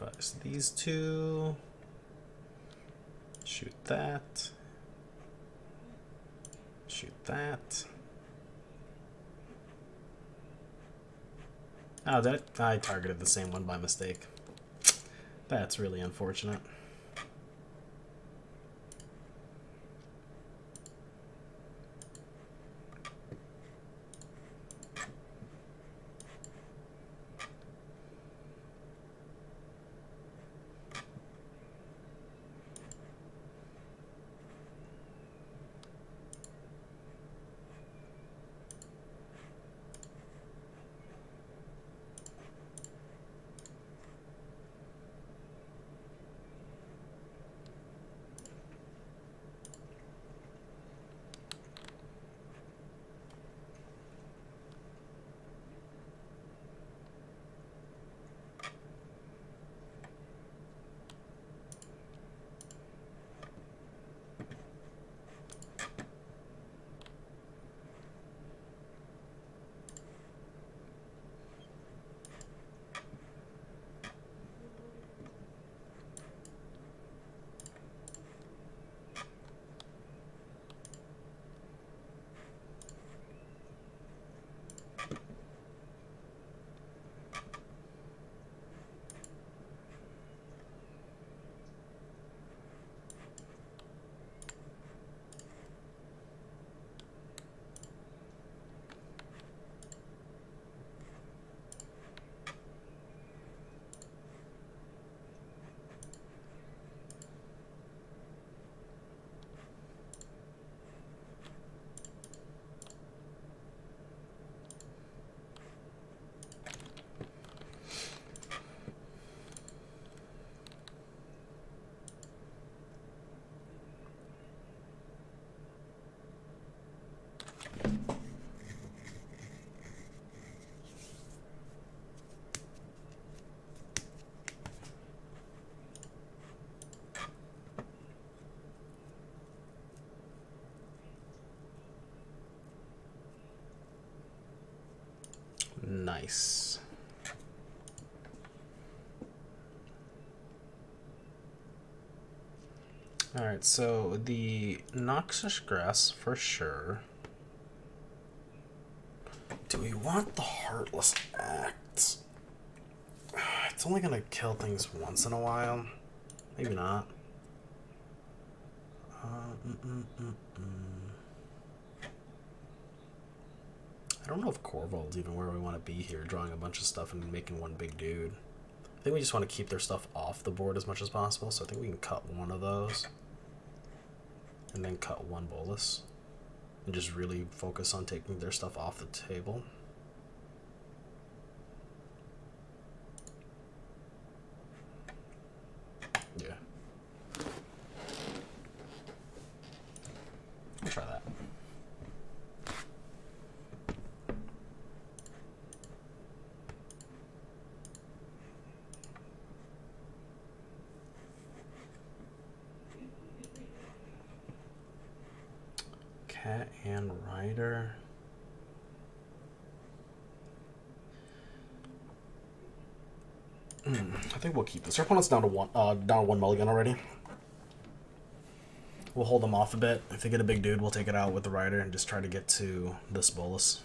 sacrifice these two. Shoot that. Shoot that. Oh, that I targeted the same one by mistake. That's really unfortunate. Nice. Alright, so the Noxious Grass for sure. Do we want the Heartless Act? It's only gonna kill things once in a while. Maybe not. Uh, mm -mm -mm -mm. I don't know if Corvold's even where we want to be here, drawing a bunch of stuff and making one big dude. I think we just want to keep their stuff off the board as much as possible, so I think we can cut one of those. And then cut one Bolus. And just really focus on taking their stuff off the table. Yeah. I'll try that. Cat and Rider. Mm, I think we'll keep this. Our opponent's down to one, uh, down to one mulligan already. We'll hold them off a bit. If they get a big dude, we'll take it out with the Rider and just try to get to this Bolus.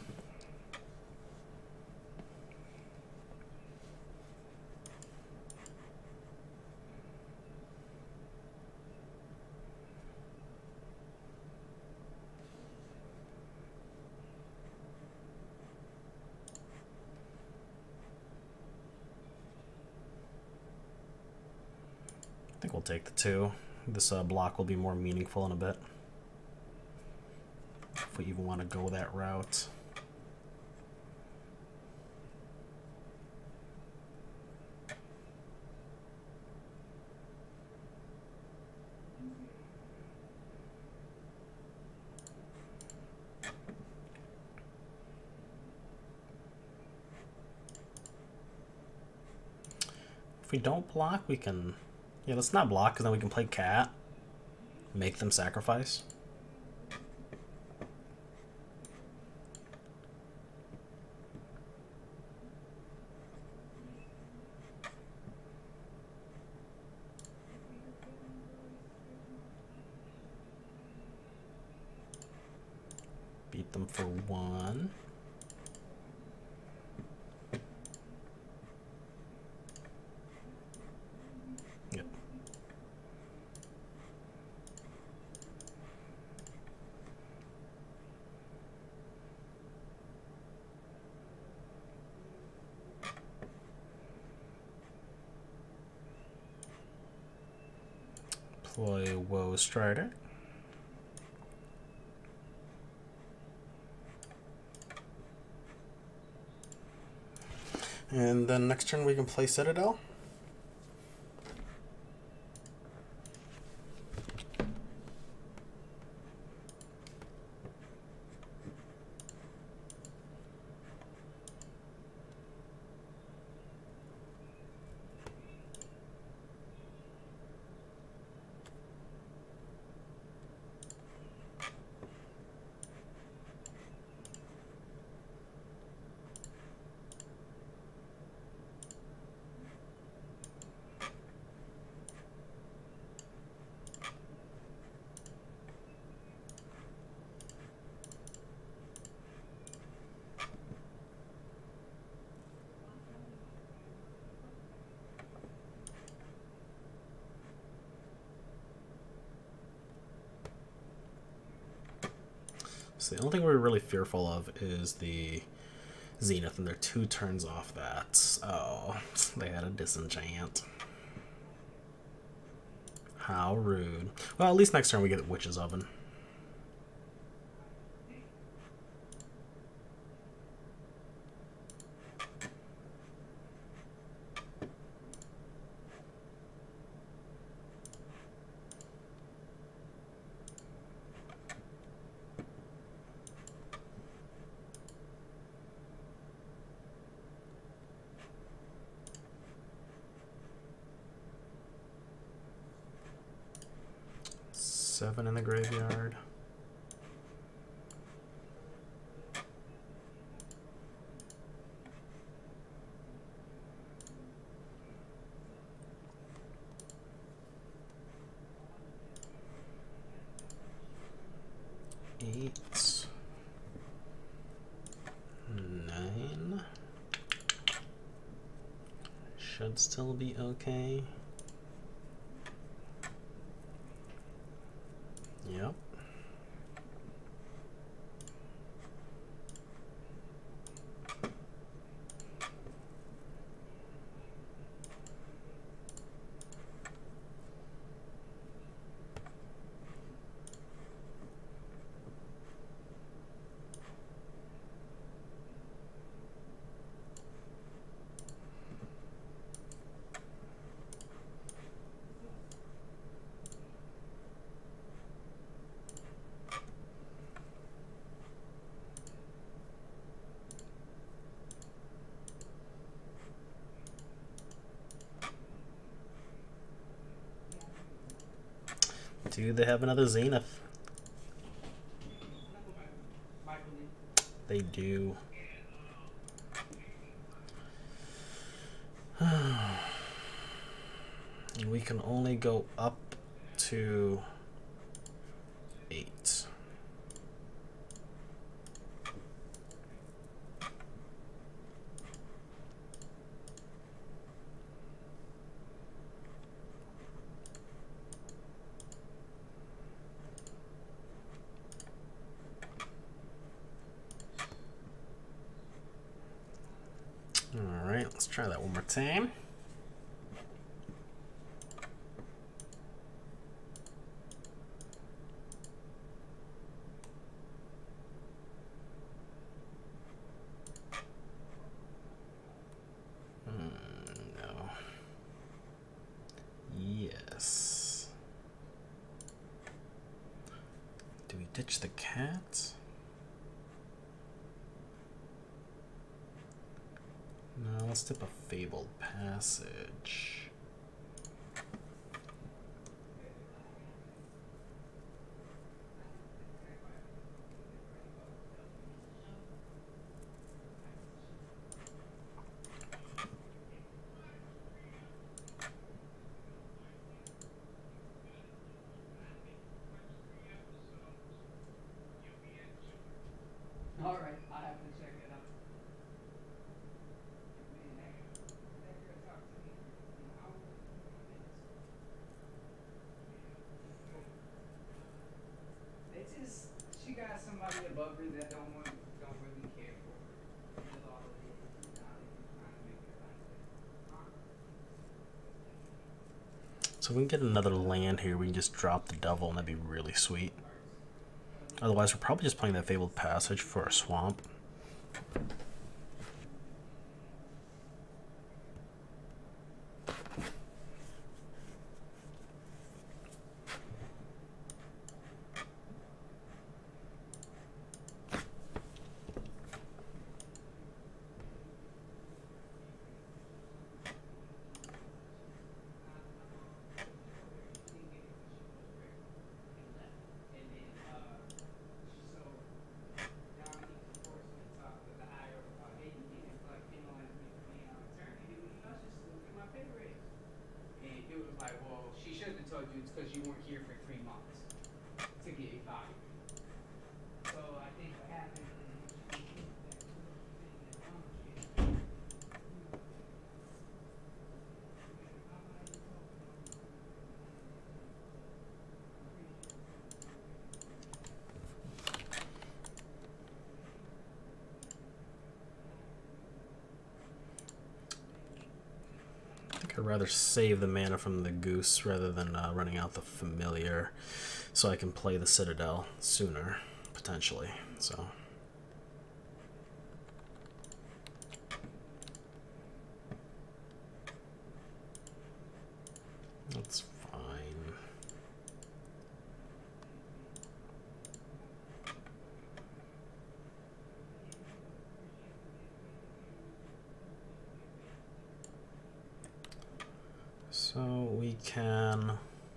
I think we'll take the two. This uh, block will be more meaningful in a bit. If we even want to go that route. If we don't block, we can... Yeah, let's not block, because then we can play Cat. Make them sacrifice. beat them for one. Yep. Play Woe Strider. And then next turn we can play Citadel. So the only thing we're really fearful of is the Zenith, and they're two turns off that. Oh, they had a disenchant. How rude. Well, at least next turn we get Witch's Oven. Seven in the graveyard. Eight. Nine. Should still be okay. Yep. Do they have another Zenith? They do. And we can only go up to eight. Alright, let's try that one more time. No. Yes. Do we ditch the cat? No, let's tip a Fabled Passage. is she got somebody above her that don't want, don't really care for her. That's all it is. Now they just trying to make it like that. So if we can get another land here, we can just drop the Devil, and that'd be really sweet. Otherwise, we're probably just playing that Fabled Passage for a swamp. It's because you weren't here for three months to get a value. So I think what happened is I think I'd rather save the mana from the Goose rather than uh, running out the Familiar, so I can play the Citadel sooner, potentially. So that's fine. So we can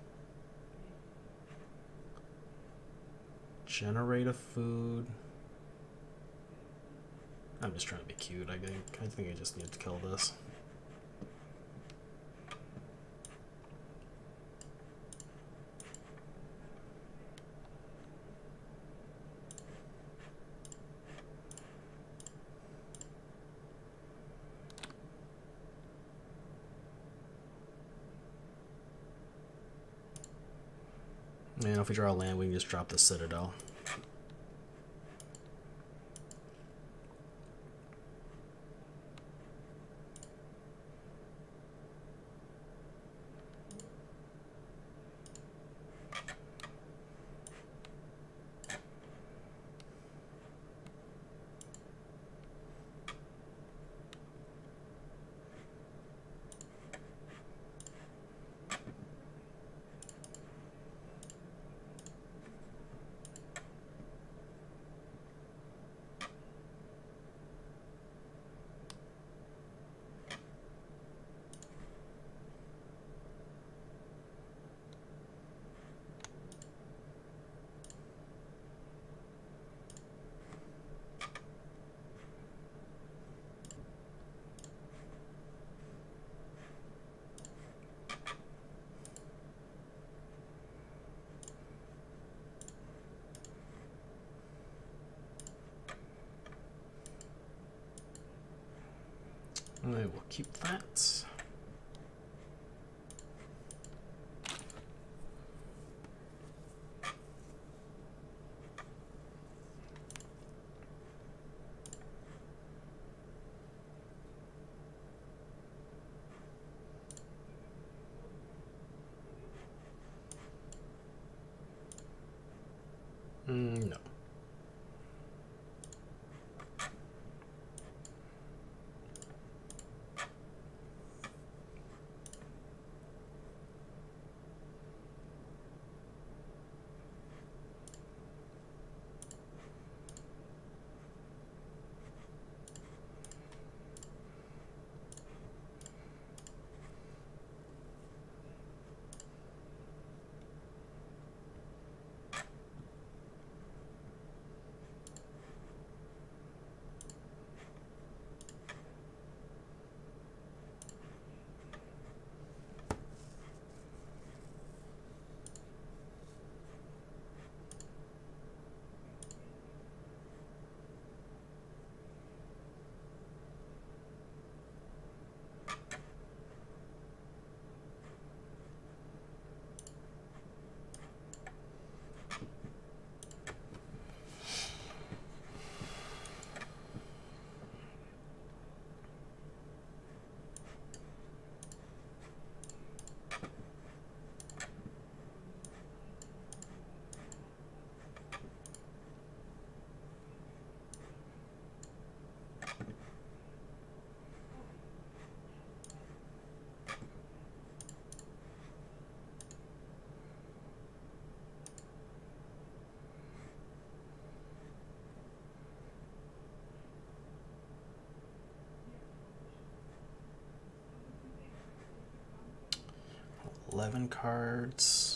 generate a food. I'm just trying to be cute, I think. I think I just need to kill this. And if we draw a land, we can just drop the Citadel. I will keep that. Mm, no. eleven cards.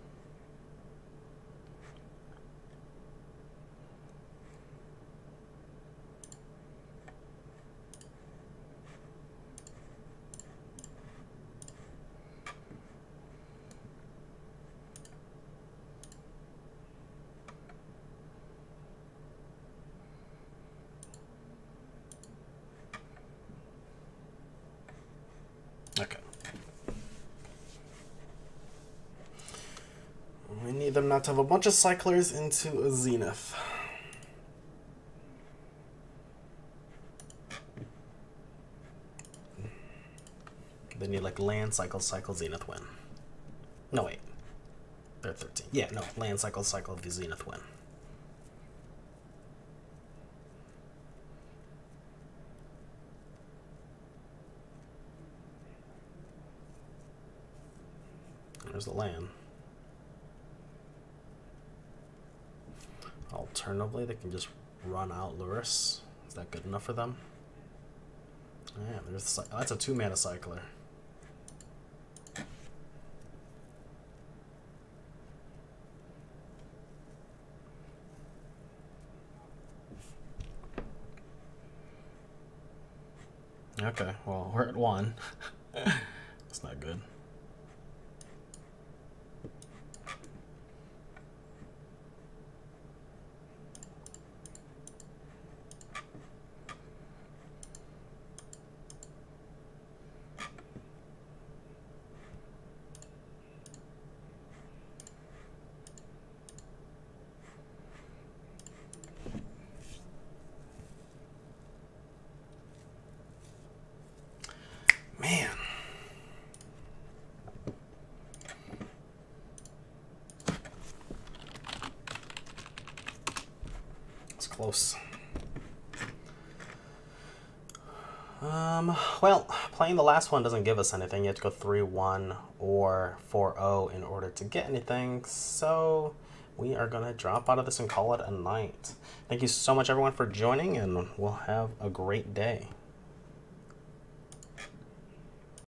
Okay. We need them not to have a bunch of cyclers into a Zenith. They need like land, cycle, cycle, Zenith, win. No, wait. They're thirteen. Yeah, no. Land, cycle, cycle, the Zenith, win. There's the land. Alternatively, they can just run out Lurrus. Is that good enough for them? Yeah, there's the, that's a two mana cycler. Okay, well, we're at one. That's not good. Man. It's close. Um, well, playing the last one doesn't give us anything. You have to go three one or four oh in order to get anything. So we are going to drop out of this and call it a night. Thank you so much, everyone, for joining, and we'll have a great day.